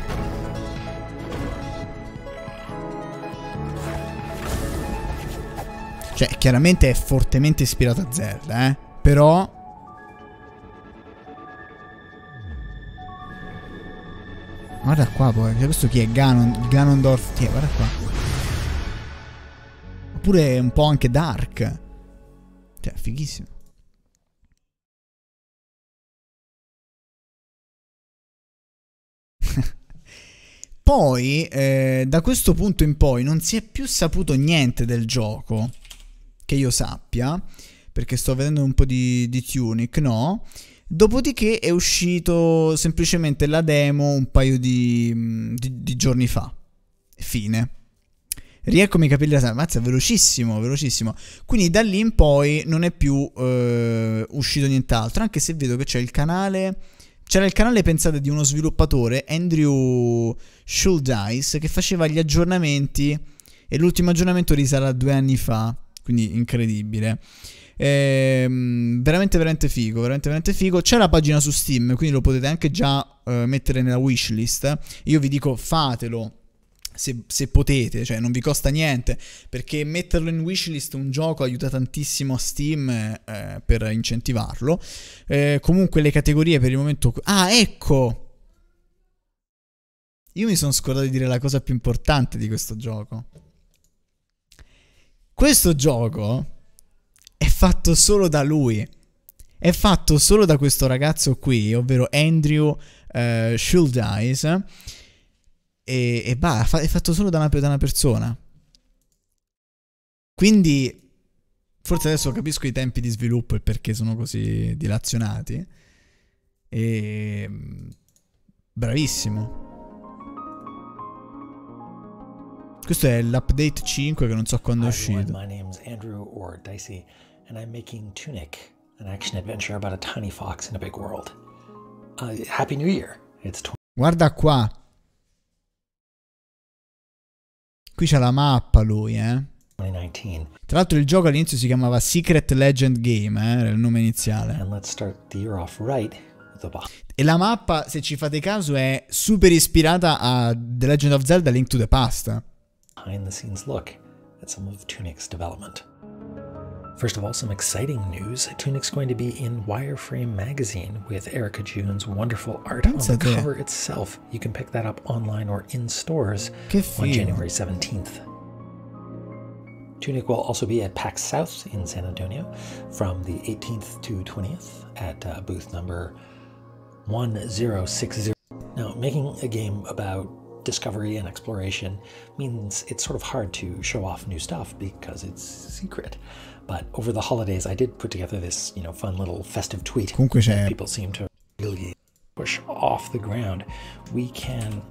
Cioè, chiaramente è fortemente ispirato a Zelda, però... Guarda qua poi, questo chi è? Ganondorf, chi è? Guarda qua. Oppure un po' anche dark. Cioè, fighissimo. Poi, da questo punto in poi non si è più saputo niente del gioco, che io sappia, perché sto vedendo un po' di Tunic, no? Dopodiché è uscito semplicemente la demo un paio di giorni fa. Fine. Rieccomi i capelli da mazza, velocissimo, velocissimo. Quindi da lì in poi non è più uscito nient'altro, anche se vedo che c'è il canale... C'era il canale, pensate, di uno sviluppatore, Andrew Schuldice, che faceva gli aggiornamenti, e l'ultimo aggiornamento risale a 2 anni fa, quindi incredibile. Veramente veramente figo, veramente figo. C'è la pagina su Steam, quindi lo potete anche già mettere nella wishlist. Io vi dico, fatelo se potete, cioè non vi costa niente, perché metterlo in wishlist un gioco aiuta tantissimo a Steam per incentivarlo. Comunque le categorie per il momento... Ah, ecco! Io mi sono scordato di dire la cosa più importante di questo gioco. Questo gioco è fatto solo da lui. È fatto solo da questo ragazzo qui, ovvero Andrew Schuldice. E bah, è fatto solo da una persona. Quindi forse adesso capisco i tempi di sviluppo e perché sono così dilazionati. E bravissimo. Questo è l'update 5 che non so quando è uscito. My name's Andrew or Dicey, and I'm making Tunic, an action adventure about a tiny fox in a big world. Happy New Year. It's Guarda qua. Qui c'è la mappa lui, 2019. Tra l'altro il gioco all'inizio si chiamava Secret Legend Game, era il nome iniziale. And let's start the year off right with the box. E la mappa, se ci fate caso, è super ispirata a The Legend of Zelda Link to the Past. Behind the scenes look at some of Tunic's development. First of all, some exciting news. Tunic's going to be in Wireframe magazine with Erica June's wonderful art on the cover itself. You can pick that up online or in stores on January 17th. Tunic will also be at PAX South in San Antonio from the 18th to 20th at booth number 1060. Now, making a game about discovery and exploration means it's sort of hard to show off new stuff because it's secret. But over the holidays, I did put together this, fun little festive tweet that people seem to really push off the ground. We can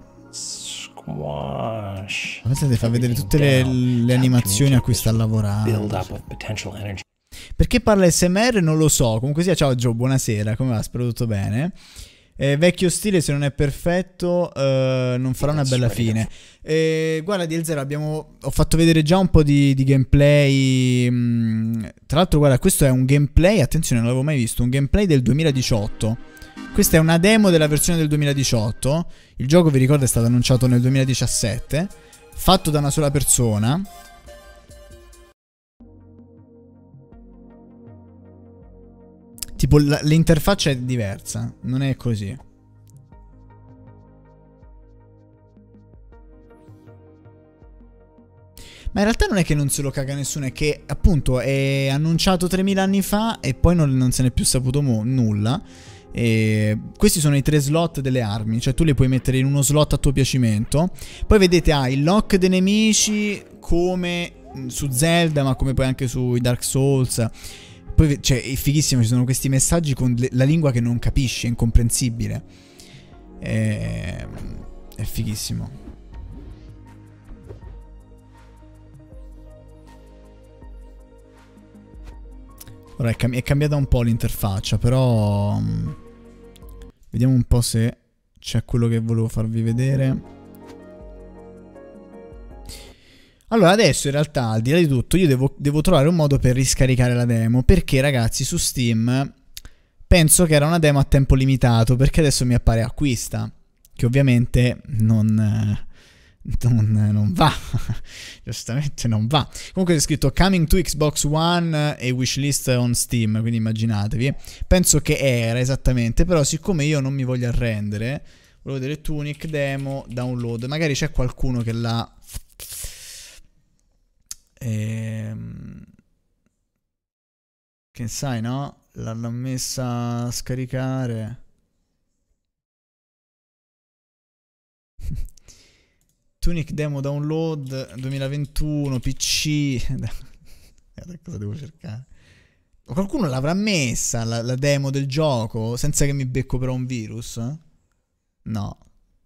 squash. Pensate, fa vedere tutte le animazioni a cui sta lavorando. Build up of potential energy. Perché parla SMR non lo so. Comunque sia, ciao Joe, buonasera, come va? Spero tutto bene. Vecchio stile, se non è perfetto non farà una bella fine. Guarda DL0, ho fatto vedere già un po' di gameplay. Tra l'altro guarda, questo è un gameplay, attenzione, non l'avevo mai visto, un gameplay del 2018. Questa è una demo della versione del 2018. Il gioco, vi ricordo, è stato annunciato nel 2017, fatto da una sola persona. Tipo l'interfaccia è diversa, non è così. Ma in realtà non è che non se lo caga nessuno, è che appunto è annunciato 3000 anni fa e poi non se n'è più saputo nulla. E questi sono i 3 slot delle armi, cioè tu le puoi mettere in uno slot a tuo piacimento. Poi vedete il lock dei nemici come su Zelda, ma come poi anche sui Dark Souls. Poi cioè è fighissimo, ci sono questi messaggi con la lingua che non capisci, è incomprensibile. È fighissimo. Ora è cambiata un po' l'interfaccia, però vediamo un po' se c'è quello che volevo farvi vedere. Allora adesso in realtà, al di là di tutto, io devo trovare un modo per riscaricare la demo, perché ragazzi su Steam penso che era una demo a tempo limitato, perché adesso mi appare acquista, che ovviamente non va. Giustamente non va. Comunque c'è scritto coming to Xbox One e wishlist on Steam, quindi immaginatevi. Penso che era esattamente, però siccome io non mi voglio arrendere, volevo vedere Tunic demo download. Magari c'è qualcuno che l'ha che sai, no? L'ha messa a scaricare. Tunic demo download 2021 PC. Cosa devo cercare? Qualcuno l'avrà messa la demo del gioco senza che mi becco però un virus? No.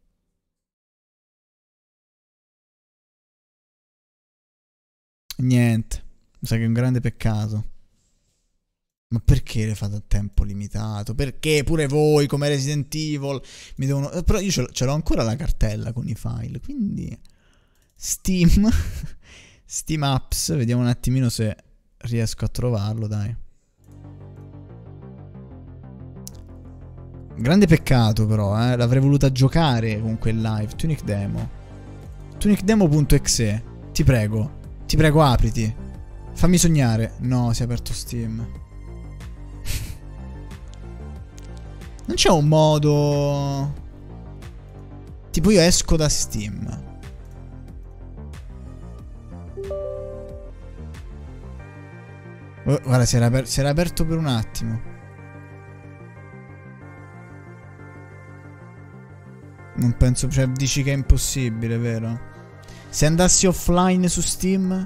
Niente. Mi sa che è un grande peccato. Ma perché le fate a tempo limitato? Perché pure voi come Resident Evil mi devono... Però io ce l'ho ancora la cartella con i file, quindi... Steam Steam Apps, vediamo un attimino se riesco a trovarlo, dai. Grande peccato però, l'avrei voluta giocare con quel live. Tunic Demo, tunicdemo.exe. Ti prego apriti. Fammi sognare. No, si è aperto Steam. Non c'è un modo... Tipo io esco da Steam. Oh, guarda, si era aperto per un attimo. Non penso... Cioè, dici che è impossibile, vero? Se andassi offline su Steam...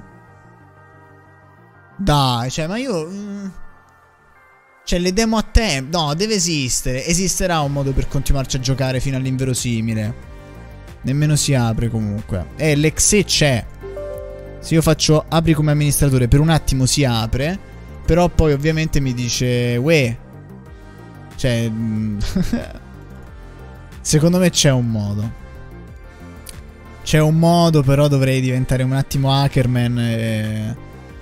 Dai, cioè, ma io... Cioè, le demo a tempo... No, deve esistere. Esisterà un modo per continuarci a giocare fino all'inverosimile. Nemmeno si apre comunque. L'exe c'è. Se io faccio apri come amministratore, per un attimo si apre. Però poi ovviamente mi dice... Uè. Cioè... Secondo me c'è un modo. C'è un modo, però dovrei diventare un attimo hackerman e...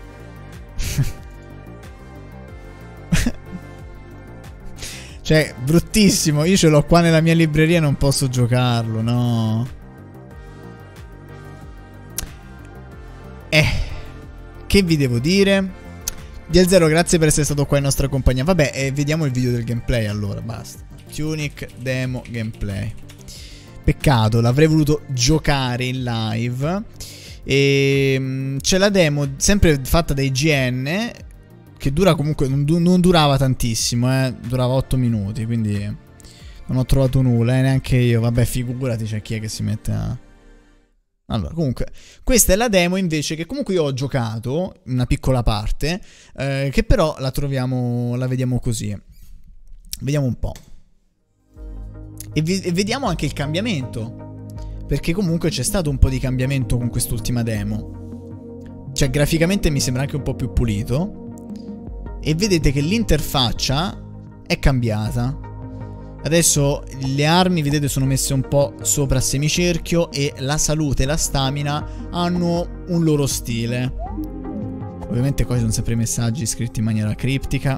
Cioè, bruttissimo. Io ce l'ho qua nella mia libreria e non posso giocarlo, no. Che vi devo dire? Dial0, grazie per essere stato qua in nostra compagnia. Vabbè, vediamo il video del gameplay allora, basta. Tunic demo gameplay. Peccato, l'avrei voluto giocare in live. E c'è la demo sempre fatta da IGN, che dura comunque, non durava tantissimo, durava 8 minuti, quindi non ho trovato nulla, neanche io. Vabbè, figurati, c'è chi è che si mette a... Allora, comunque, questa è la demo invece che comunque io ho giocato, una piccola parte, che però la vediamo così. Vediamo un po'. E vediamo anche il cambiamento, perché comunque c'è stato un po' di cambiamento con quest'ultima demo. Cioè, graficamente mi sembra anche un po' più pulito. E vedete che l'interfaccia è cambiata. Adesso le armi, vedete, sono messe un po' sopra a semicerchio e la salute e la stamina hanno un loro stile. Ovviamente qua ci sono sempre i messaggi scritti in maniera criptica.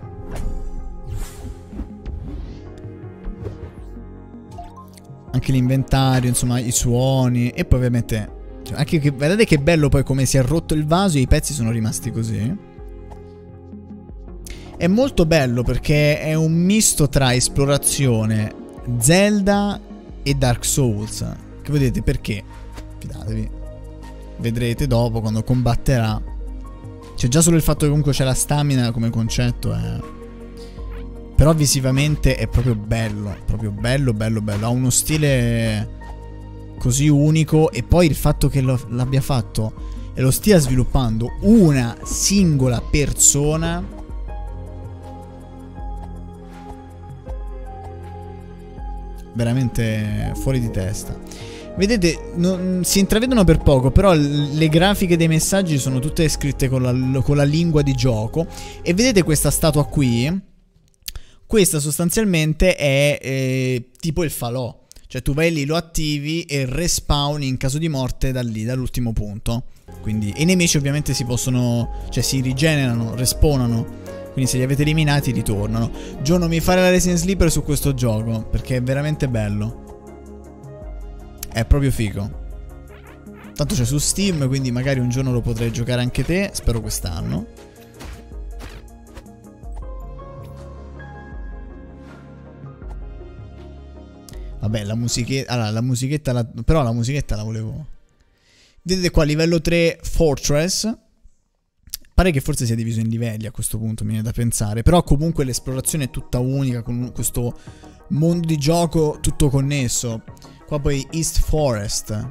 Anche l'inventario, insomma, i suoni. E poi ovviamente anche guardate che bello poi come si è rotto il vaso e i pezzi sono rimasti così. È molto bello perché è un misto tra esplorazione, Zelda e Dark Souls. Che vedete perché? Fidatevi. Vedrete dopo quando combatterà. Cioè già solo il fatto che comunque c'è la stamina come concetto è... Però visivamente è proprio bello. Proprio bello. Ha uno stile così unico. E poi il fatto che l'abbia fatto e lo stia sviluppando una singola persona... veramente fuori di testa. Vedete, si intravedono per poco, però le grafiche dei messaggi sono tutte scritte con la lingua di gioco. E vedete questa statua qui? Questa sostanzialmente è tipo il falò. Cioè tu vai lì, lo attivi e respawni in caso di morte da lì, dall'ultimo punto. Quindi i nemici ovviamente si possono... cioè si rigenerano, respawnano. Quindi se li avete eliminati ritornano. Gio, non mi fare la Resident Sleeper su questo gioco, perché è veramente bello. È proprio figo. Tanto c'è su Steam, quindi magari un giorno lo potrai giocare anche te. Spero quest'anno. Vabbè, la musichetta... allora, la musichetta... però la musichetta la volevo... Vedete qua, livello 3 Fortress. Pare che forse sia diviso in livelli a questo punto, mi viene da pensare. Però comunque l'esplorazione è tutta unica, con questo mondo di gioco tutto connesso. Qua poi East Forest.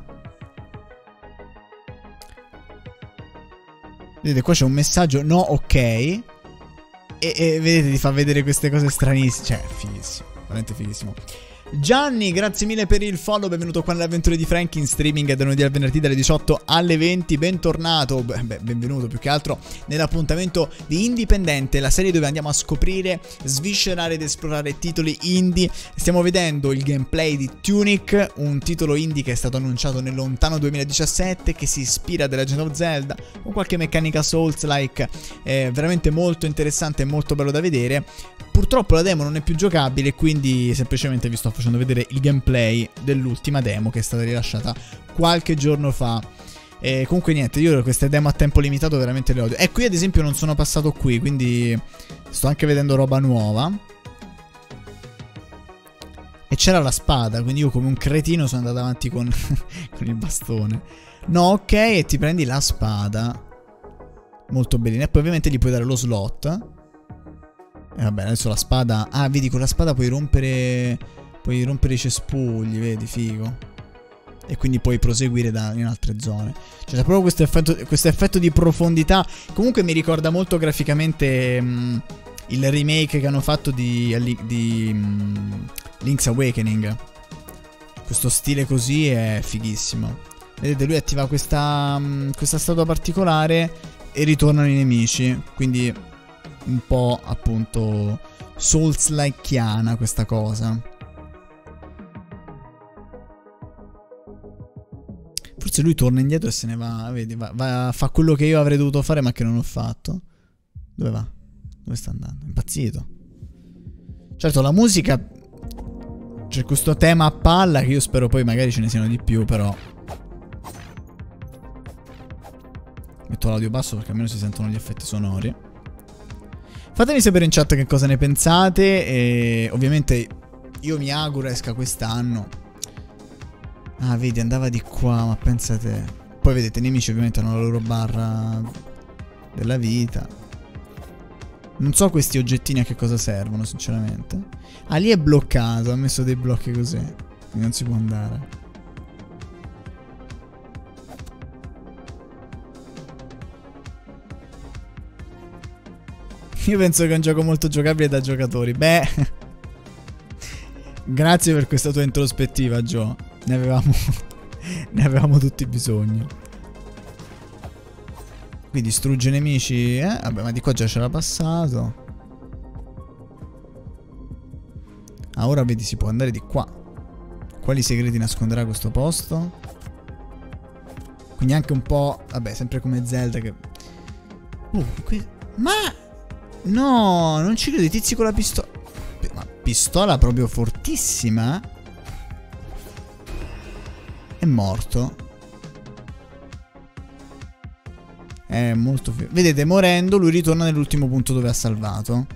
Vedete, qua c'è un messaggio, no, ok. E vedete, ti fa vedere queste cose stranissime. Cioè, fighissimo, veramente fighissimo. Gianni, grazie mille per il follow, benvenuto qua nelle avventure di Frank in streaming da lunedì al venerdì dalle 18 alle 20, bentornato, benvenuto più che altro nell'appuntamento di Indipendente, la serie dove andiamo a scoprire, sviscerare ed esplorare titoli indie. Stiamo vedendo il gameplay di Tunic, un titolo indie che è stato annunciato nel lontano 2017, che si ispira a The Legend of Zelda, con qualche meccanica Souls-like, veramente molto interessante e molto bello da vedere. Purtroppo la demo non è più giocabile, quindi semplicemente vi sto facendo vedere il gameplay dell'ultima demo che è stata rilasciata qualche giorno fa. Comunque niente, io queste demo a tempo limitato veramente le odio. E qui ad esempio non sono passato qui, quindi sto anche vedendo roba nuova. E c'era la spada, quindi io come un cretino sono andato avanti con il bastone. No, ok, e ti prendi la spada. Molto bellina. E poi ovviamente gli puoi dare lo slot. E vabbè, adesso la spada... ah, vedi, con la spada puoi rompere i cespugli, vedi, figo. E quindi puoi proseguire in altre zone. Cioè c'è proprio questo effetto di profondità. Comunque mi ricorda molto graficamente il remake che hanno fatto di Link's Awakening. Questo stile così è fighissimo. Vedete, lui attiva questa statua particolare e ritornano i nemici. Quindi... un po' appunto Souls-likeana questa cosa. Forse lui torna indietro e se ne va, vedi, va a fare quello che io avrei dovuto fare ma che non ho fatto. Dove va? Dove sta andando? È impazzito. Certo, la musica, c'è questo tema a palla che io spero poi magari ce ne siano di più, però metto l'audio basso perché almeno si sentono gli effetti sonori. Fatemi sapere in chat che cosa ne pensate. E ovviamente io mi auguro esca quest'anno. Ah, vedi, andava di qua, ma pensate. Poi vedete, i nemici ovviamente hanno la loro barra della vita. Non so questi oggettini a che cosa servono, sinceramente. Ah, lì è bloccato, ha messo dei blocchi così, quindi non si può andare. Io penso che è un gioco molto giocabile da giocatori. Beh, grazie per questa tua introspettiva, Gio. Ne avevamo tutti bisogno. Qui distrugge nemici. Vabbè, ma di qua già c'era passato. Ah, ora vedi, si può andare di qua. Quali segreti nasconderà questo posto? Quindi anche un po'... vabbè, sempre come Zelda che... Ma... no, non ci credo, i tizi con la pistola. Ma pistola proprio fortissima. È morto. È molto figo. Vedete, morendo lui ritorna nell'ultimo punto dove ha salvato.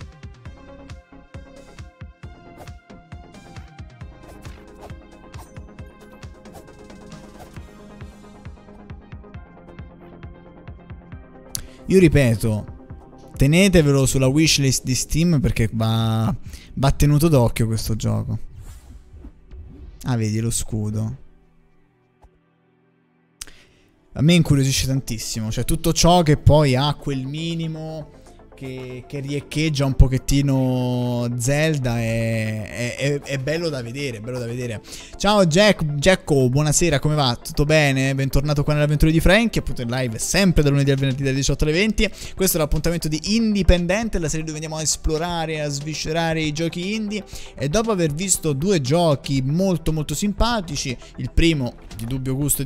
Io ripeto, tenetevelo sulla wishlist di Steam perché va tenuto d'occhio questo gioco. Ah, vedi lo scudo. A me incuriosisce tantissimo, cioè tutto ciò che poi ha quel minimo che riecheggia un pochettino Zelda è bello da vedere, bello da vedere. Ciao Jacko, buonasera, come va? Tutto bene? Bentornato qua nell'avventura di Frankie, appunto in live sempre da lunedì al venerdì dalle 18 alle 20. Questo è l'appuntamento di Indipendente, la serie dove andiamo a esplorare, a sviscerare i giochi indie. E dopo aver visto due giochi molto molto simpatici, il primo di dubbio gusto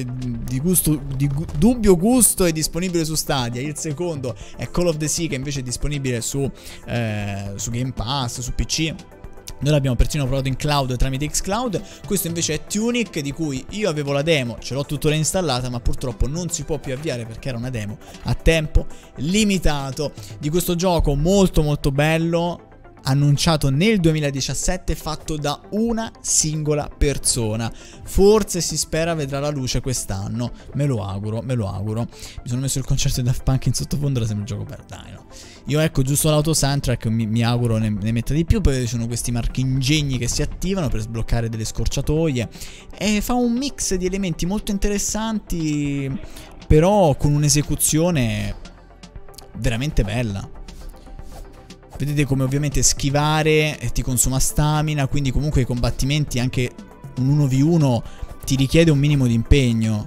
e disponibile su Stadia, il secondo è Call of the Sea che invece è disponibile su Game Pass, su PC. Noi l'abbiamo persino provato in cloud tramite xCloud. Questo invece è Tunic, di cui io avevo la demo, ce l'ho tuttora installata, ma purtroppo non si può più avviare perché era una demo a tempo limitato. Di questo gioco molto molto bello, annunciato nel 2017, fatto da una singola persona. Forse si spera vedrà la luce quest'anno, me lo auguro, me lo auguro. Mi sono messo il concerto di Daft Punk in sottofondo, ora sembra un gioco per dai, no? Io ecco, giusto l'auto soundtrack mi auguro ne metta di più. Poi ci sono questi marchingegni che si attivano per sbloccare delle scorciatoie e fa un mix di elementi molto interessanti, però con un'esecuzione veramente bella. Vedete come ovviamente schivare ti consuma stamina, quindi comunque i combattimenti, anche un 1v1, ti richiede un minimo di impegno.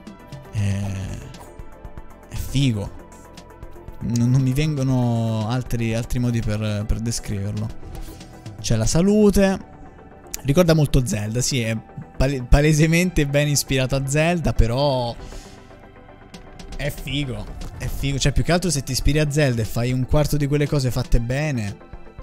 È figo. Non mi vengono altri modi per descriverlo. C'è la salute. Ricorda molto Zelda, sì, è palesemente ben ispirato a Zelda, però è figo. È figo, cioè più che altro se ti ispiri a Zelda e fai un quarto di quelle cose fatte bene,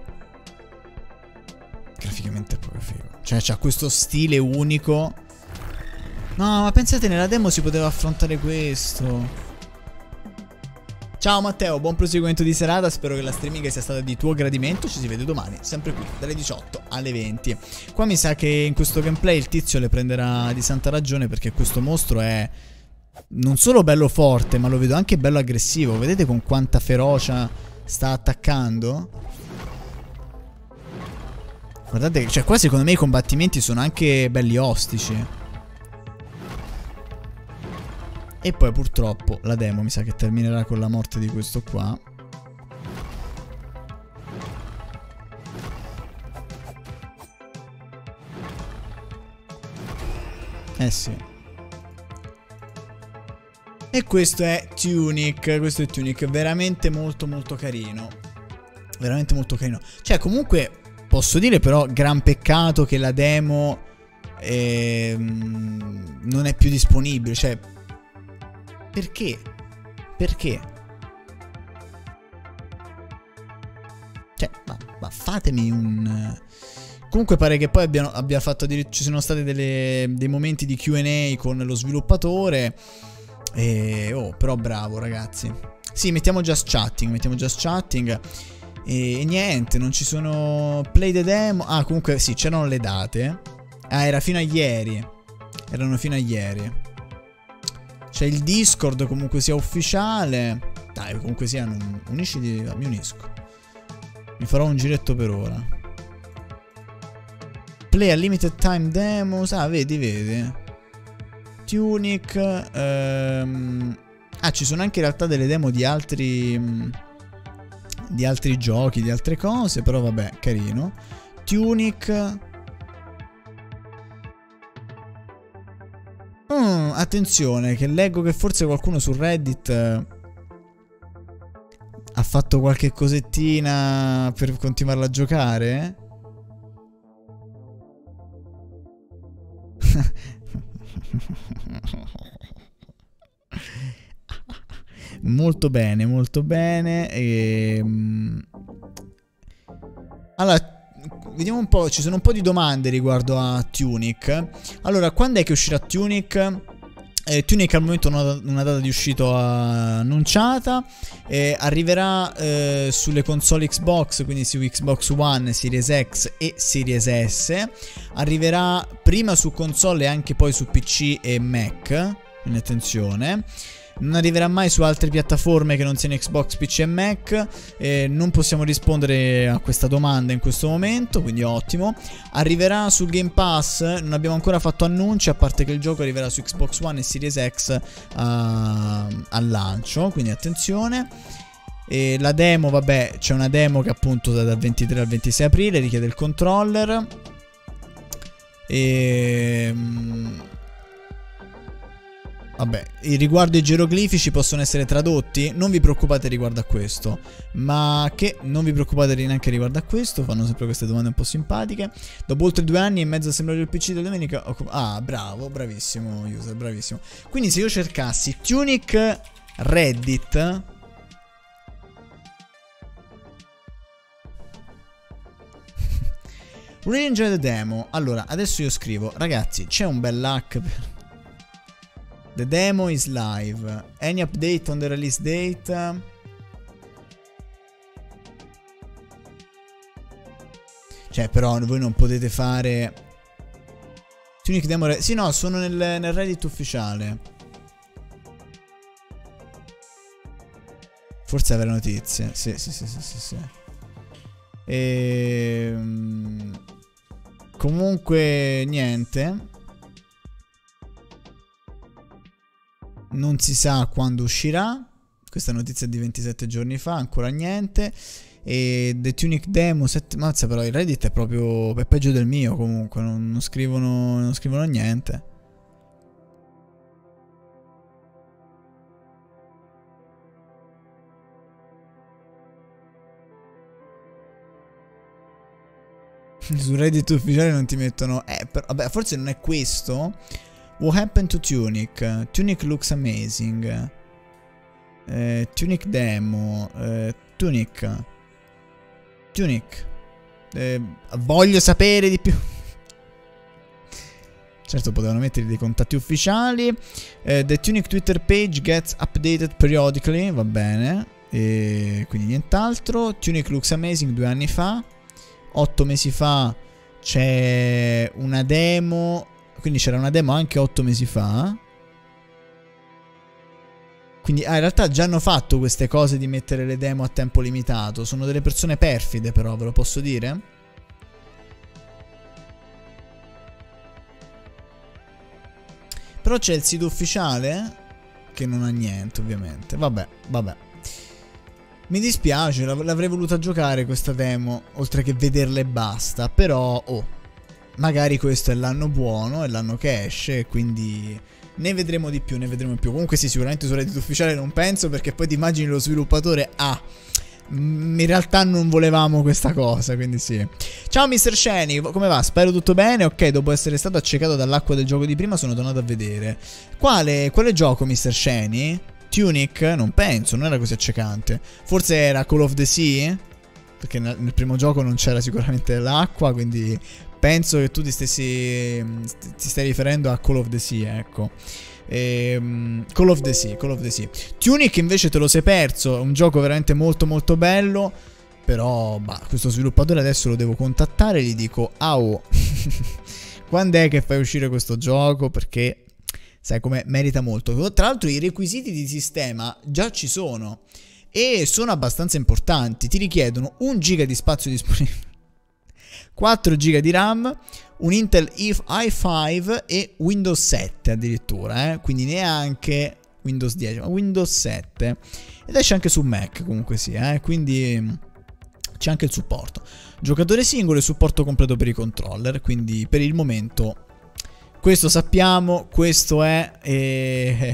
graficamente è proprio figo. Cioè c'ha questo stile unico. No, ma pensate, nella demo si poteva affrontare questo. Ciao Matteo, buon proseguimento di serata, spero che la streaming sia stata di tuo gradimento. Ci si vede domani, sempre qui, dalle 18 alle 20. Qua mi sa che in questo gameplay il tizio le prenderà di santa ragione, perché questo mostro è non solo bello forte, ma lo vedo anche bello aggressivo. Vedete con quanta ferocia sta attaccando? Guardate, cioè qua secondo me i combattimenti sono anche belli ostici. E poi purtroppo la demo mi sa che terminerà con la morte di questo qua. Eh sì. E questo è Tunic. Questo è Tunic, veramente molto molto carino. Veramente molto carino. Cioè comunque posso dire però gran peccato che la demo non è più disponibile. Cioè perché? Perché? Cioè ma fatemi un... Comunque pare che poi abbia fatto ci sono stati dei momenti di Q&A con lo sviluppatore. Però bravo ragazzi. Sì, mettiamo just chatting. E niente, non ci sono play the demo. Ah, comunque sì, c'erano le date. Ah, era fino a ieri. Erano fino a ieri. C'è il Discord, comunque sia ufficiale. Dai, comunque sia, unisciti. Mi unisco. Mi farò un giretto per ora. Play a limited time demos. Ah, vedi. Tunic. Ah, ci sono anche in realtà delle demo di altri giochi, di altre cose. Però vabbè, carino. Tunic. Attenzione, che leggo che forse qualcuno su Reddit ha fatto qualche cosettina per continuarla a giocare. Molto bene, molto bene. Allora, vediamo un po'. Ci sono un po' di domande riguardo a Tunic. Allora, quando è che uscirà Tunic? Tunic al momento una data di uscita annunciata, arriverà sulle console Xbox, quindi su Xbox One, Series X e Series S, arriverà prima su console e anche poi su PC e Mac, quindi attenzione. Non arriverà mai su altre piattaforme che non siano Xbox, PC e Mac. Non possiamo rispondere a questa domanda in questo momento, quindi ottimo. Arriverà sul Game Pass, non abbiamo ancora fatto annunci, a parte che il gioco arriverà su Xbox One e Series X al lancio, quindi attenzione. E la demo, vabbè, c'è una demo che appunto dal 23 al 26 aprile richiede il controller. Vabbè, riguardo i geroglifici possono essere tradotti? Non vi preoccupate riguardo a questo. Ma che non vi preoccupate neanche riguardo a questo. Fanno sempre queste domande un po' simpatiche. Dopo oltre 2 anni e mezzo a sembrare il PC della domenica. Ah, bravo, bravissimo user, bravissimo. Quindi se io cercassi Tunic Reddit, Really enjoy the demo. Allora, adesso io scrivo, ragazzi, c'è un bel hack per... The demo is live. Any update on the release date? Cioè, però voi non potete fare Tunic demo. Sì, no, sono nel Reddit ufficiale. Forse avrà notizie. Sì. Comunque, niente. Non si sa quando uscirà. Questa notizia è di 27 giorni fa, ancora niente. E The Tunic Demo mazza, però il Reddit è proprio è peggio del mio. Comunque non scrivono niente. Su Reddit ufficiale non ti mettono. Vabbè, forse non è questo. What happened to Tunic? Tunic looks amazing. Tunic demo. Tunic. Voglio sapere di più. Certo, potevano mettere dei contatti ufficiali. The Tunic Twitter page gets updated periodically. Va bene. Quindi nient'altro. Tunic looks amazing 2 anni fa. 8 mesi fa c'è una demo. Quindi c'era una demo anche 8 mesi fa. Quindi in realtà già hanno fatto queste cose di mettere le demo a tempo limitato. Sono delle persone perfide, però, ve lo posso dire. Però c'è il sito ufficiale che non ha niente, ovviamente. Vabbè. Mi dispiace, l'avrei voluta giocare questa demo, oltre che vederla e basta. Però, magari questo è l'anno buono, è l'anno che esce, quindi ne vedremo di più, Comunque sì, sicuramente su Reddit ufficiale non penso, perché poi ti immagini lo sviluppatore, in realtà non volevamo questa cosa, quindi sì. Ciao Mr. Sheni, come va? Spero tutto bene. Ok, dopo essere stato accecato dall'acqua del gioco di prima sono tornato a vedere. Quale gioco, Mr. Sheni? Tunic? Non penso, non era così accecante. Forse era Call of the Sea? Perché nel primo gioco non c'era sicuramente l'acqua, quindi penso che tu ti stai riferendo a Call of the Sea, ecco. Call of the Sea. Tunic invece te lo sei perso. È un gioco veramente molto molto bello. Però questo sviluppatore adesso lo devo contattare e gli dico: quando è che fai uscire questo gioco? Perché sai come merita molto. Tra l'altro i requisiti di sistema già ci sono e sono abbastanza importanti. Ti richiedono 1 giga di spazio disponibile, 4 giga di RAM, un Intel i5 e Windows 7 addirittura, quindi neanche Windows 10, ma Windows 7. Ed esce anche su Mac, comunque sia, quindi c'è anche il supporto. Giocatore singolo e supporto completo per i controller, quindi per il momento questo sappiamo, questo è...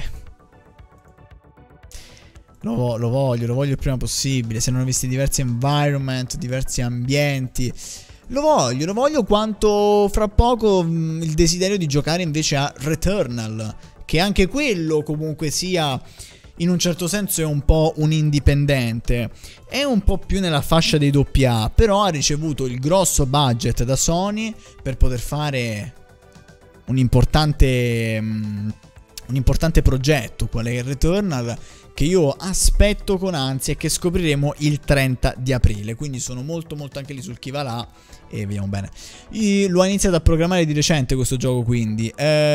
Lo voglio il prima possibile. Se non ho visto diversi environment, diversi ambienti, lo voglio quanto fra poco il desiderio di giocare invece a Returnal, che anche quello comunque sia in un certo senso è un po' un indipendente, è un po' più nella fascia dei AA, però ha ricevuto il grosso budget da Sony per poter fare un'importante un importante progetto, qual è il Returnal, che io aspetto con ansia e che scopriremo il 30 di aprile, quindi sono molto anche lì sul chi va là e vediamo bene. Lo ho iniziato a programmare di recente questo gioco, quindi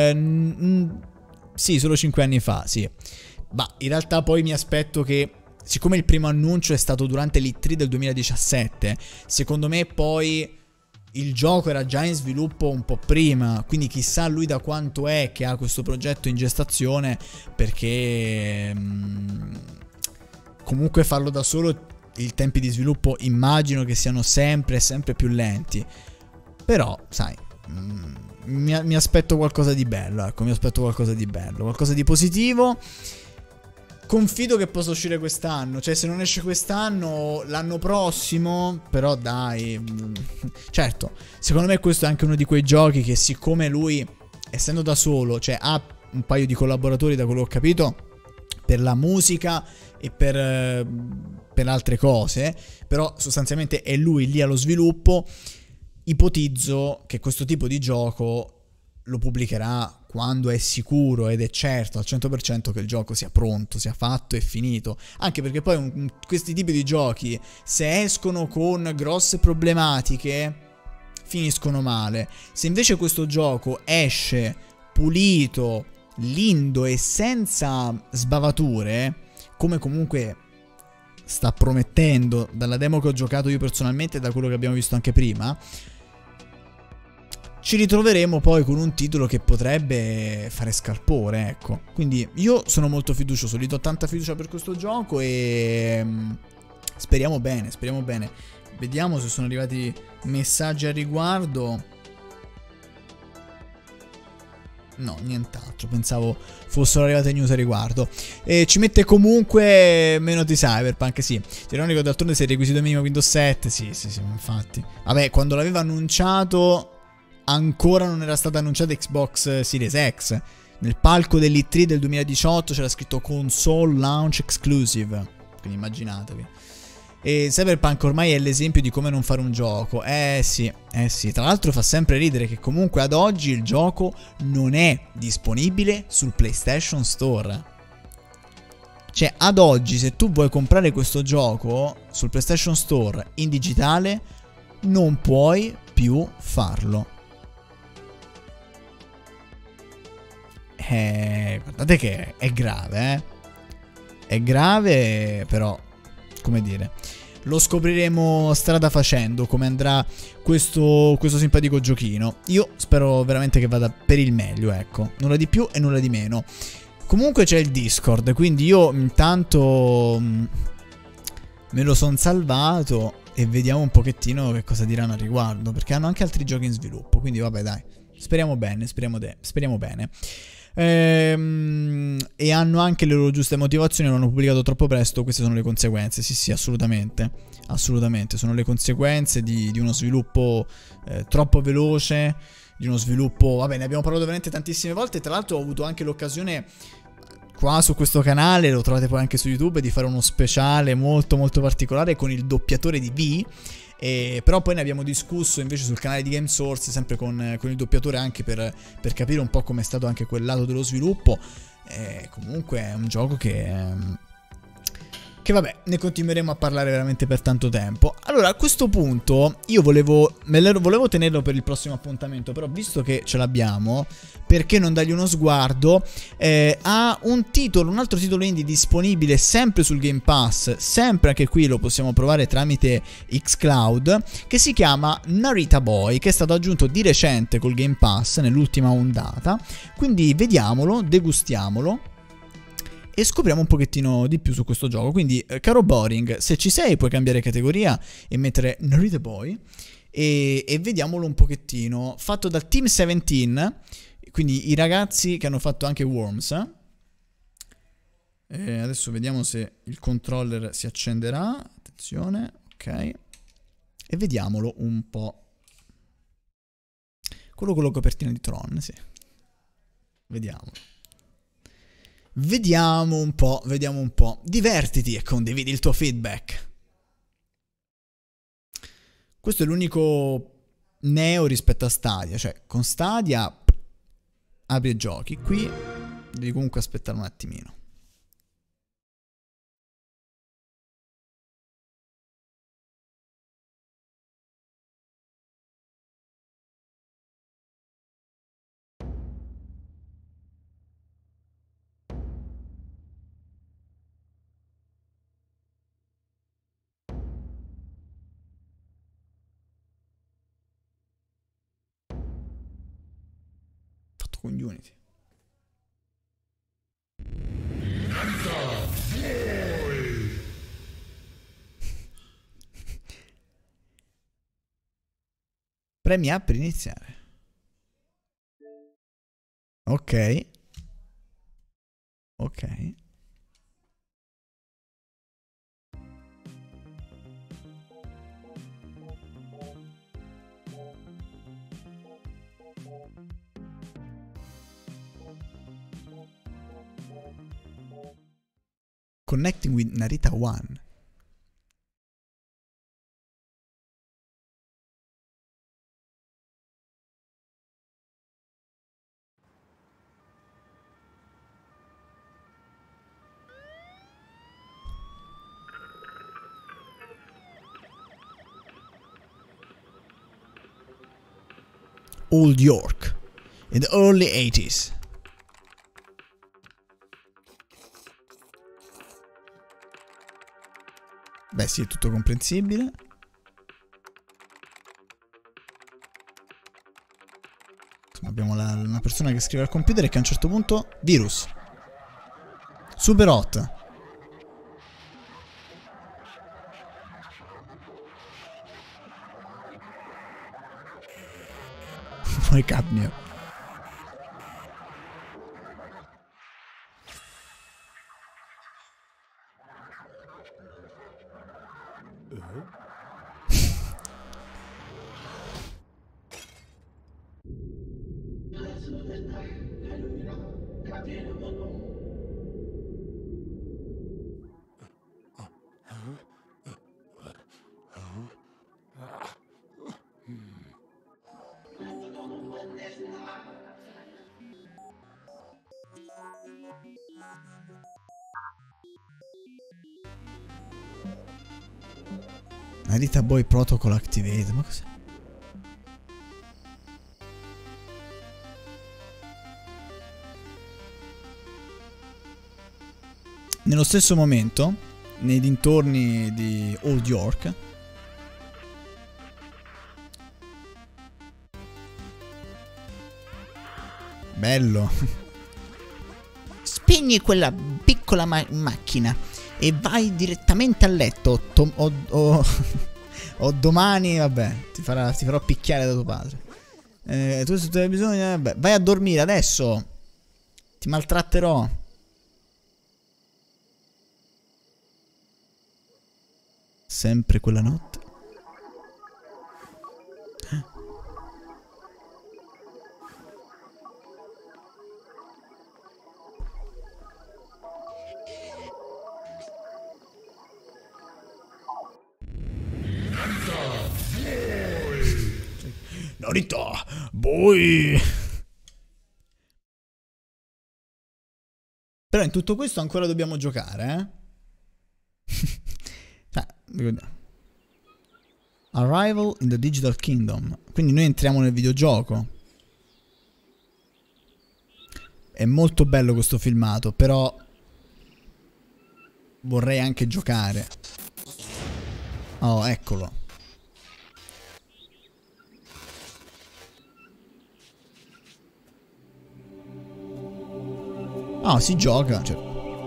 sì, solo 5 anni fa, sì. Ma in realtà poi mi aspetto che, siccome il primo annuncio è stato durante l'E3 del 2017, secondo me poi il gioco era già in sviluppo un po' prima, quindi chissà lui da quanto è che ha questo progetto in gestazione, perché comunque farlo da solo i tempi di sviluppo immagino che siano sempre più lenti. Però sai, mi aspetto qualcosa di bello, ecco, mi aspetto qualcosa di bello, qualcosa di positivo. Confido che possa uscire quest'anno, cioè se non esce quest'anno, l'anno prossimo, però dai, certo, secondo me questo è anche uno di quei giochi che, siccome lui, essendo da solo, cioè ha un paio di collaboratori da quello che ho capito, per la musica e per altre cose, però sostanzialmente è lui lì allo sviluppo, ipotizzo che questo tipo di gioco lo pubblicherà quando è sicuro ed è certo al 100% che il gioco sia pronto, sia fatto e finito. Anche perché poi questi tipi di giochi, se escono con grosse problematiche, finiscono male. Se invece questo gioco esce pulito, lindo e senza sbavature, come comunque sta promettendo dalla demo che ho giocato io personalmente e da quello che abbiamo visto anche prima, ci ritroveremo poi con un titolo che potrebbe fare scalpore, ecco. Quindi io sono molto fiducioso, gli do tanta fiducia per questo gioco e speriamo bene, speriamo bene. Vediamo se sono arrivati messaggi a riguardo. No, nient'altro, pensavo fossero arrivate news a riguardo. E ci mette comunque meno di Cyberpunk, sì. Ironico, d'altronde se il requisito minimo Windows 7, sì, infatti. Vabbè, quando l'aveva annunciato ancora non era stata annunciata Xbox Series X. Nel palco dell'E3 del 2018 c'era scritto Console Launch Exclusive, quindi immaginatevi. E Cyberpunk ormai è l'esempio di come non fare un gioco. Sì. Tra l'altro fa sempre ridere che comunque ad oggi il gioco non è disponibile sul PlayStation Store. Cioè ad oggi, se tu vuoi comprare questo gioco sul PlayStation Store in digitale, non puoi più farlo. Guardate che è grave, È grave, però, come dire, lo scopriremo strada facendo come andrà questo simpatico giochino. Io spero veramente che vada per il meglio, ecco, nulla di più e nulla di meno. Comunque c'è il Discord, quindi io intanto me lo son salvato e vediamo un pochettino che cosa diranno al riguardo, perché hanno anche altri giochi in sviluppo, quindi vabbè dai, speriamo bene, speriamo bene. E hanno anche le loro giuste motivazioni, non hanno pubblicato troppo presto, queste sono le conseguenze, sì assolutamente, sono le conseguenze di uno sviluppo troppo veloce, di uno sviluppo, vabbè, ne abbiamo parlato veramente tantissime volte. Tra l'altro ho avuto anche l'occasione qua su questo canale, lo trovate poi anche su YouTube, di fare uno speciale molto particolare con il doppiatore di V. Però poi ne abbiamo discusso invece sul canale di Game Source, sempre con il doppiatore, anche per capire un po' come è stato anche quel lato dello sviluppo. Comunque è un gioco che vabbè, ne continueremo a parlare veramente per tanto tempo. Allora, a questo punto io volevo tenerlo per il prossimo appuntamento, però visto che ce l'abbiamo, perché non dargli uno sguardo? Ha un altro titolo indie disponibile sempre sul Game Pass, sempre anche qui lo possiamo provare tramite xCloud, che si chiama Narita Boy, che è stato aggiunto di recente col Game Pass nell'ultima ondata. Quindi vediamolo, degustiamolo e scopriamo un pochettino di più su questo gioco. Quindi, caro Boring, se ci sei puoi cambiare categoria e mettere Narita Boy e vediamolo un pochettino. Fatto dal Team 17, quindi i ragazzi che hanno fatto anche Worms. Adesso vediamo se il controller si accenderà. Attenzione, ok. E vediamolo un po'. Quello con la copertina di Tron, sì. Vediamo un po'. Divertiti e condividi il tuo feedback. Questo è l'unico neo rispetto a Stadia. Cioè, con Stadia apri e giochi. Qui Devi comunque aspettare un attimino. Fatto con Unity. Premi A per iniziare. Ok. Ok. Connecting with Narita One. Old York in the early 80s. Beh sì, è tutto comprensibile. Insomma, abbiamo una persona che scrive al computer e che a un certo punto... Virus. Super hot. Poi cadmio. Narita Boy Protocol Activate, ma cos'è? Nello stesso momento, nei dintorni di Old York, bello, spegni quella piccola macchina e vai direttamente a letto o domani, vabbè, ti farò picchiare da tuo padre. Tu se hai bisogno, vabbè, vai a dormire adesso, ti maltratterò. Sempre quella notte. Narita Boy. Però in tutto questo ancora dobbiamo giocare, Arrival in the Digital Kingdom. Quindi noi entriamo nel videogioco. È molto bello questo filmato, però vorrei anche giocare. Oh, eccolo. Oh, si gioca, cioè.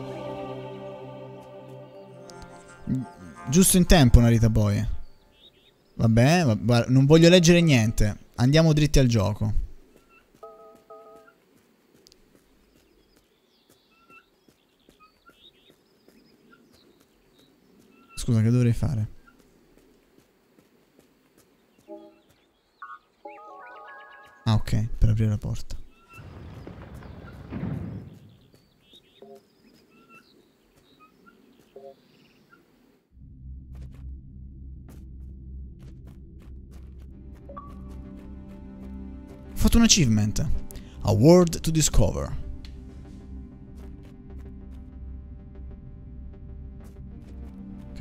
Giusto in tempo, Narita Boy. Vabbè, non voglio leggere niente. Andiamo dritti al gioco. Scusa, che dovrei fare? Ah, ok, per aprire la porta. Ho fatto un achievement. A world to discover.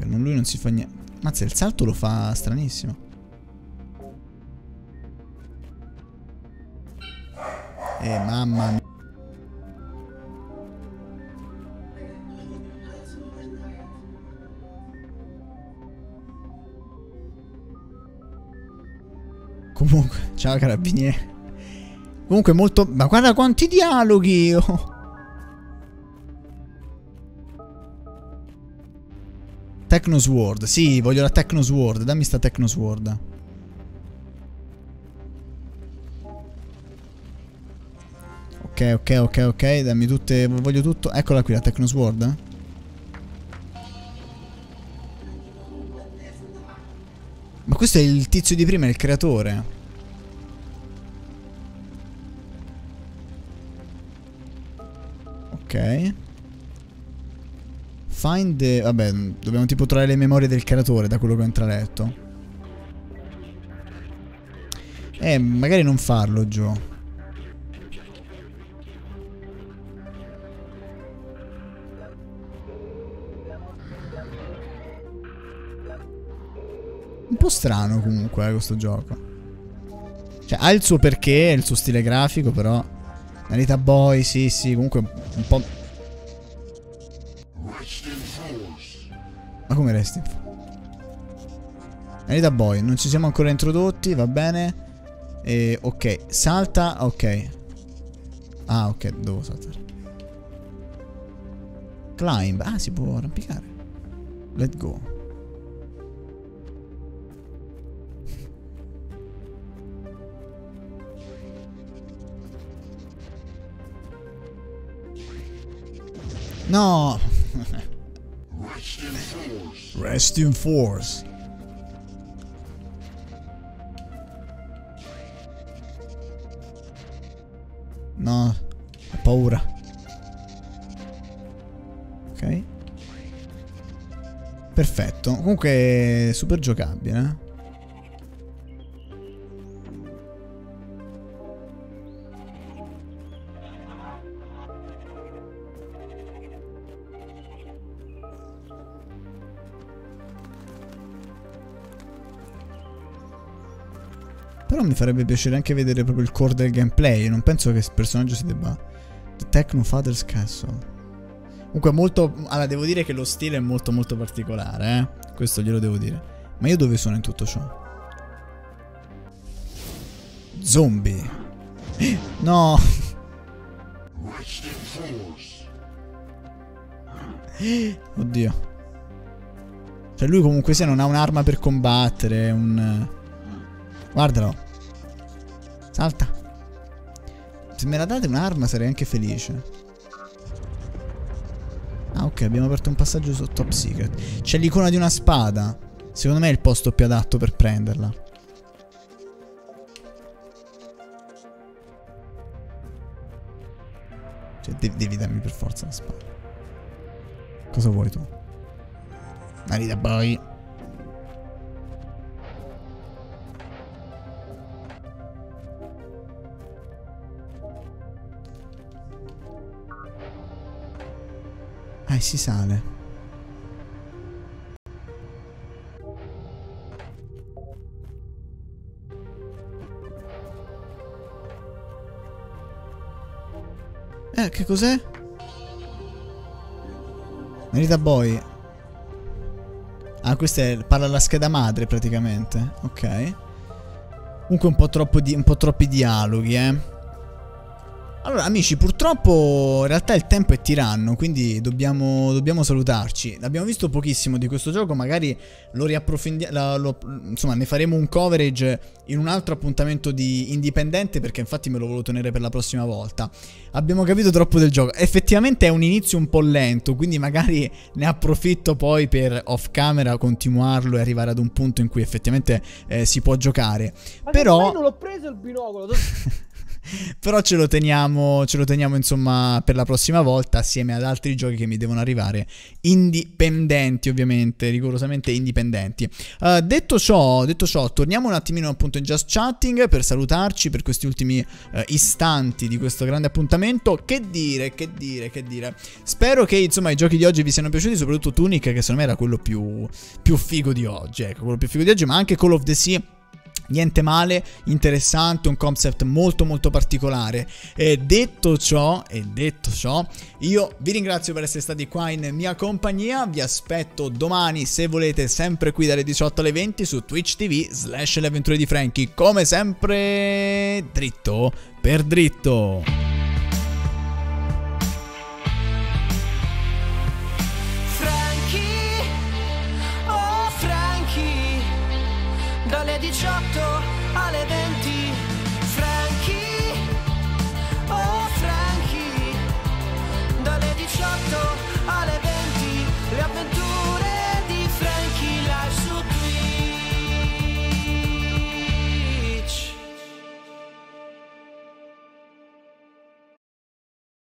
lui non si fa niente. Mazza, il salto lo fa stranissimo. Mamma mia. Comunque, ciao carabinieri. Comunque molto... Ma guarda quanti dialoghi! Oh. Techno Sword. Sì, voglio la Techno Sword. Dammi sta Techno Sword. Ok. Dammi tutte... Voglio tutto. Eccola qui la Techno Sword. Ma questo è il tizio di prima, è il creatore. Ok. Find the... Vabbè, dobbiamo tipo trovare le memorie del creatore, da quello che ho intraletto. Magari non farlo, Joe. Un po' strano comunque questo gioco. Cioè ha il suo perché, il suo stile grafico, però Narita Boy, sì, comunque un po'. Ma come resti? Narita Boy, non ci siamo ancora introdotti, va bene. Ok, salta, ok. Ah, ok, devo saltare. Climb, ah, si può arrampicare. Let go. No. Rest in force. No, ho paura. Ok. Perfetto. Comunque super giocabile, eh? Però mi farebbe piacere anche vedere proprio il core del gameplay. Non penso che il personaggio si debba... The Techno Father's Castle. Comunque molto... Allora devo dire che lo stile è molto molto particolare, eh. Questo glielo devo dire. Ma io dove sono in tutto ciò? Zombie. No. Oddio. Cioè lui comunque sia non ha un'arma per combattere. Guardalo. Salta. Se me la date un'arma sarei anche felice. Ah, ok, abbiamo aperto un passaggio su Top Secret. C'è l'icona di una spada. Secondo me è il posto più adatto per prenderla. Cioè devi darmi per forza la spada. Cosa vuoi tu? Narita Boy. Si sale. Che cos'è? Narita Boy. Ah, questa è... parla alla scheda madre praticamente. Ok. Comunque un po' troppi dialoghi, eh. Allora amici, purtroppo in realtà il tempo è tiranno, quindi dobbiamo salutarci. Abbiamo visto pochissimo di questo gioco, magari lo riapprofondiamo, insomma ne faremo un coverage in un altro appuntamento di indipendente, perché infatti me lo volevo tenere per la prossima volta. Abbiamo capito troppo del gioco, effettivamente è un inizio un po' lento, quindi magari ne approfitto poi per off camera continuarlo e arrivare ad un punto in cui effettivamente si può giocare. Ma però non l'ho preso il binocolo. Però ce lo teniamo insomma per la prossima volta, assieme ad altri giochi che mi devono arrivare, indipendenti ovviamente, rigorosamente indipendenti. Detto ciò, torniamo un attimino appunto in Just Chatting per salutarci per questi ultimi istanti di questo grande appuntamento. Che dire. Spero che insomma i giochi di oggi vi siano piaciuti, soprattutto Tunic, che secondo me era quello più figo di oggi, ecco, quello più figo di oggi, ma anche Call of the Sea. Niente male, interessante, un concept molto molto particolare. E detto ciò, io vi ringrazio per essere stati qua in mia compagnia. Vi aspetto domani, se volete, sempre qui dalle 18 alle 20 su Twitch TV/Le Avventure di Franky. Come sempre, dritto per dritto. Dalle 18 alle 20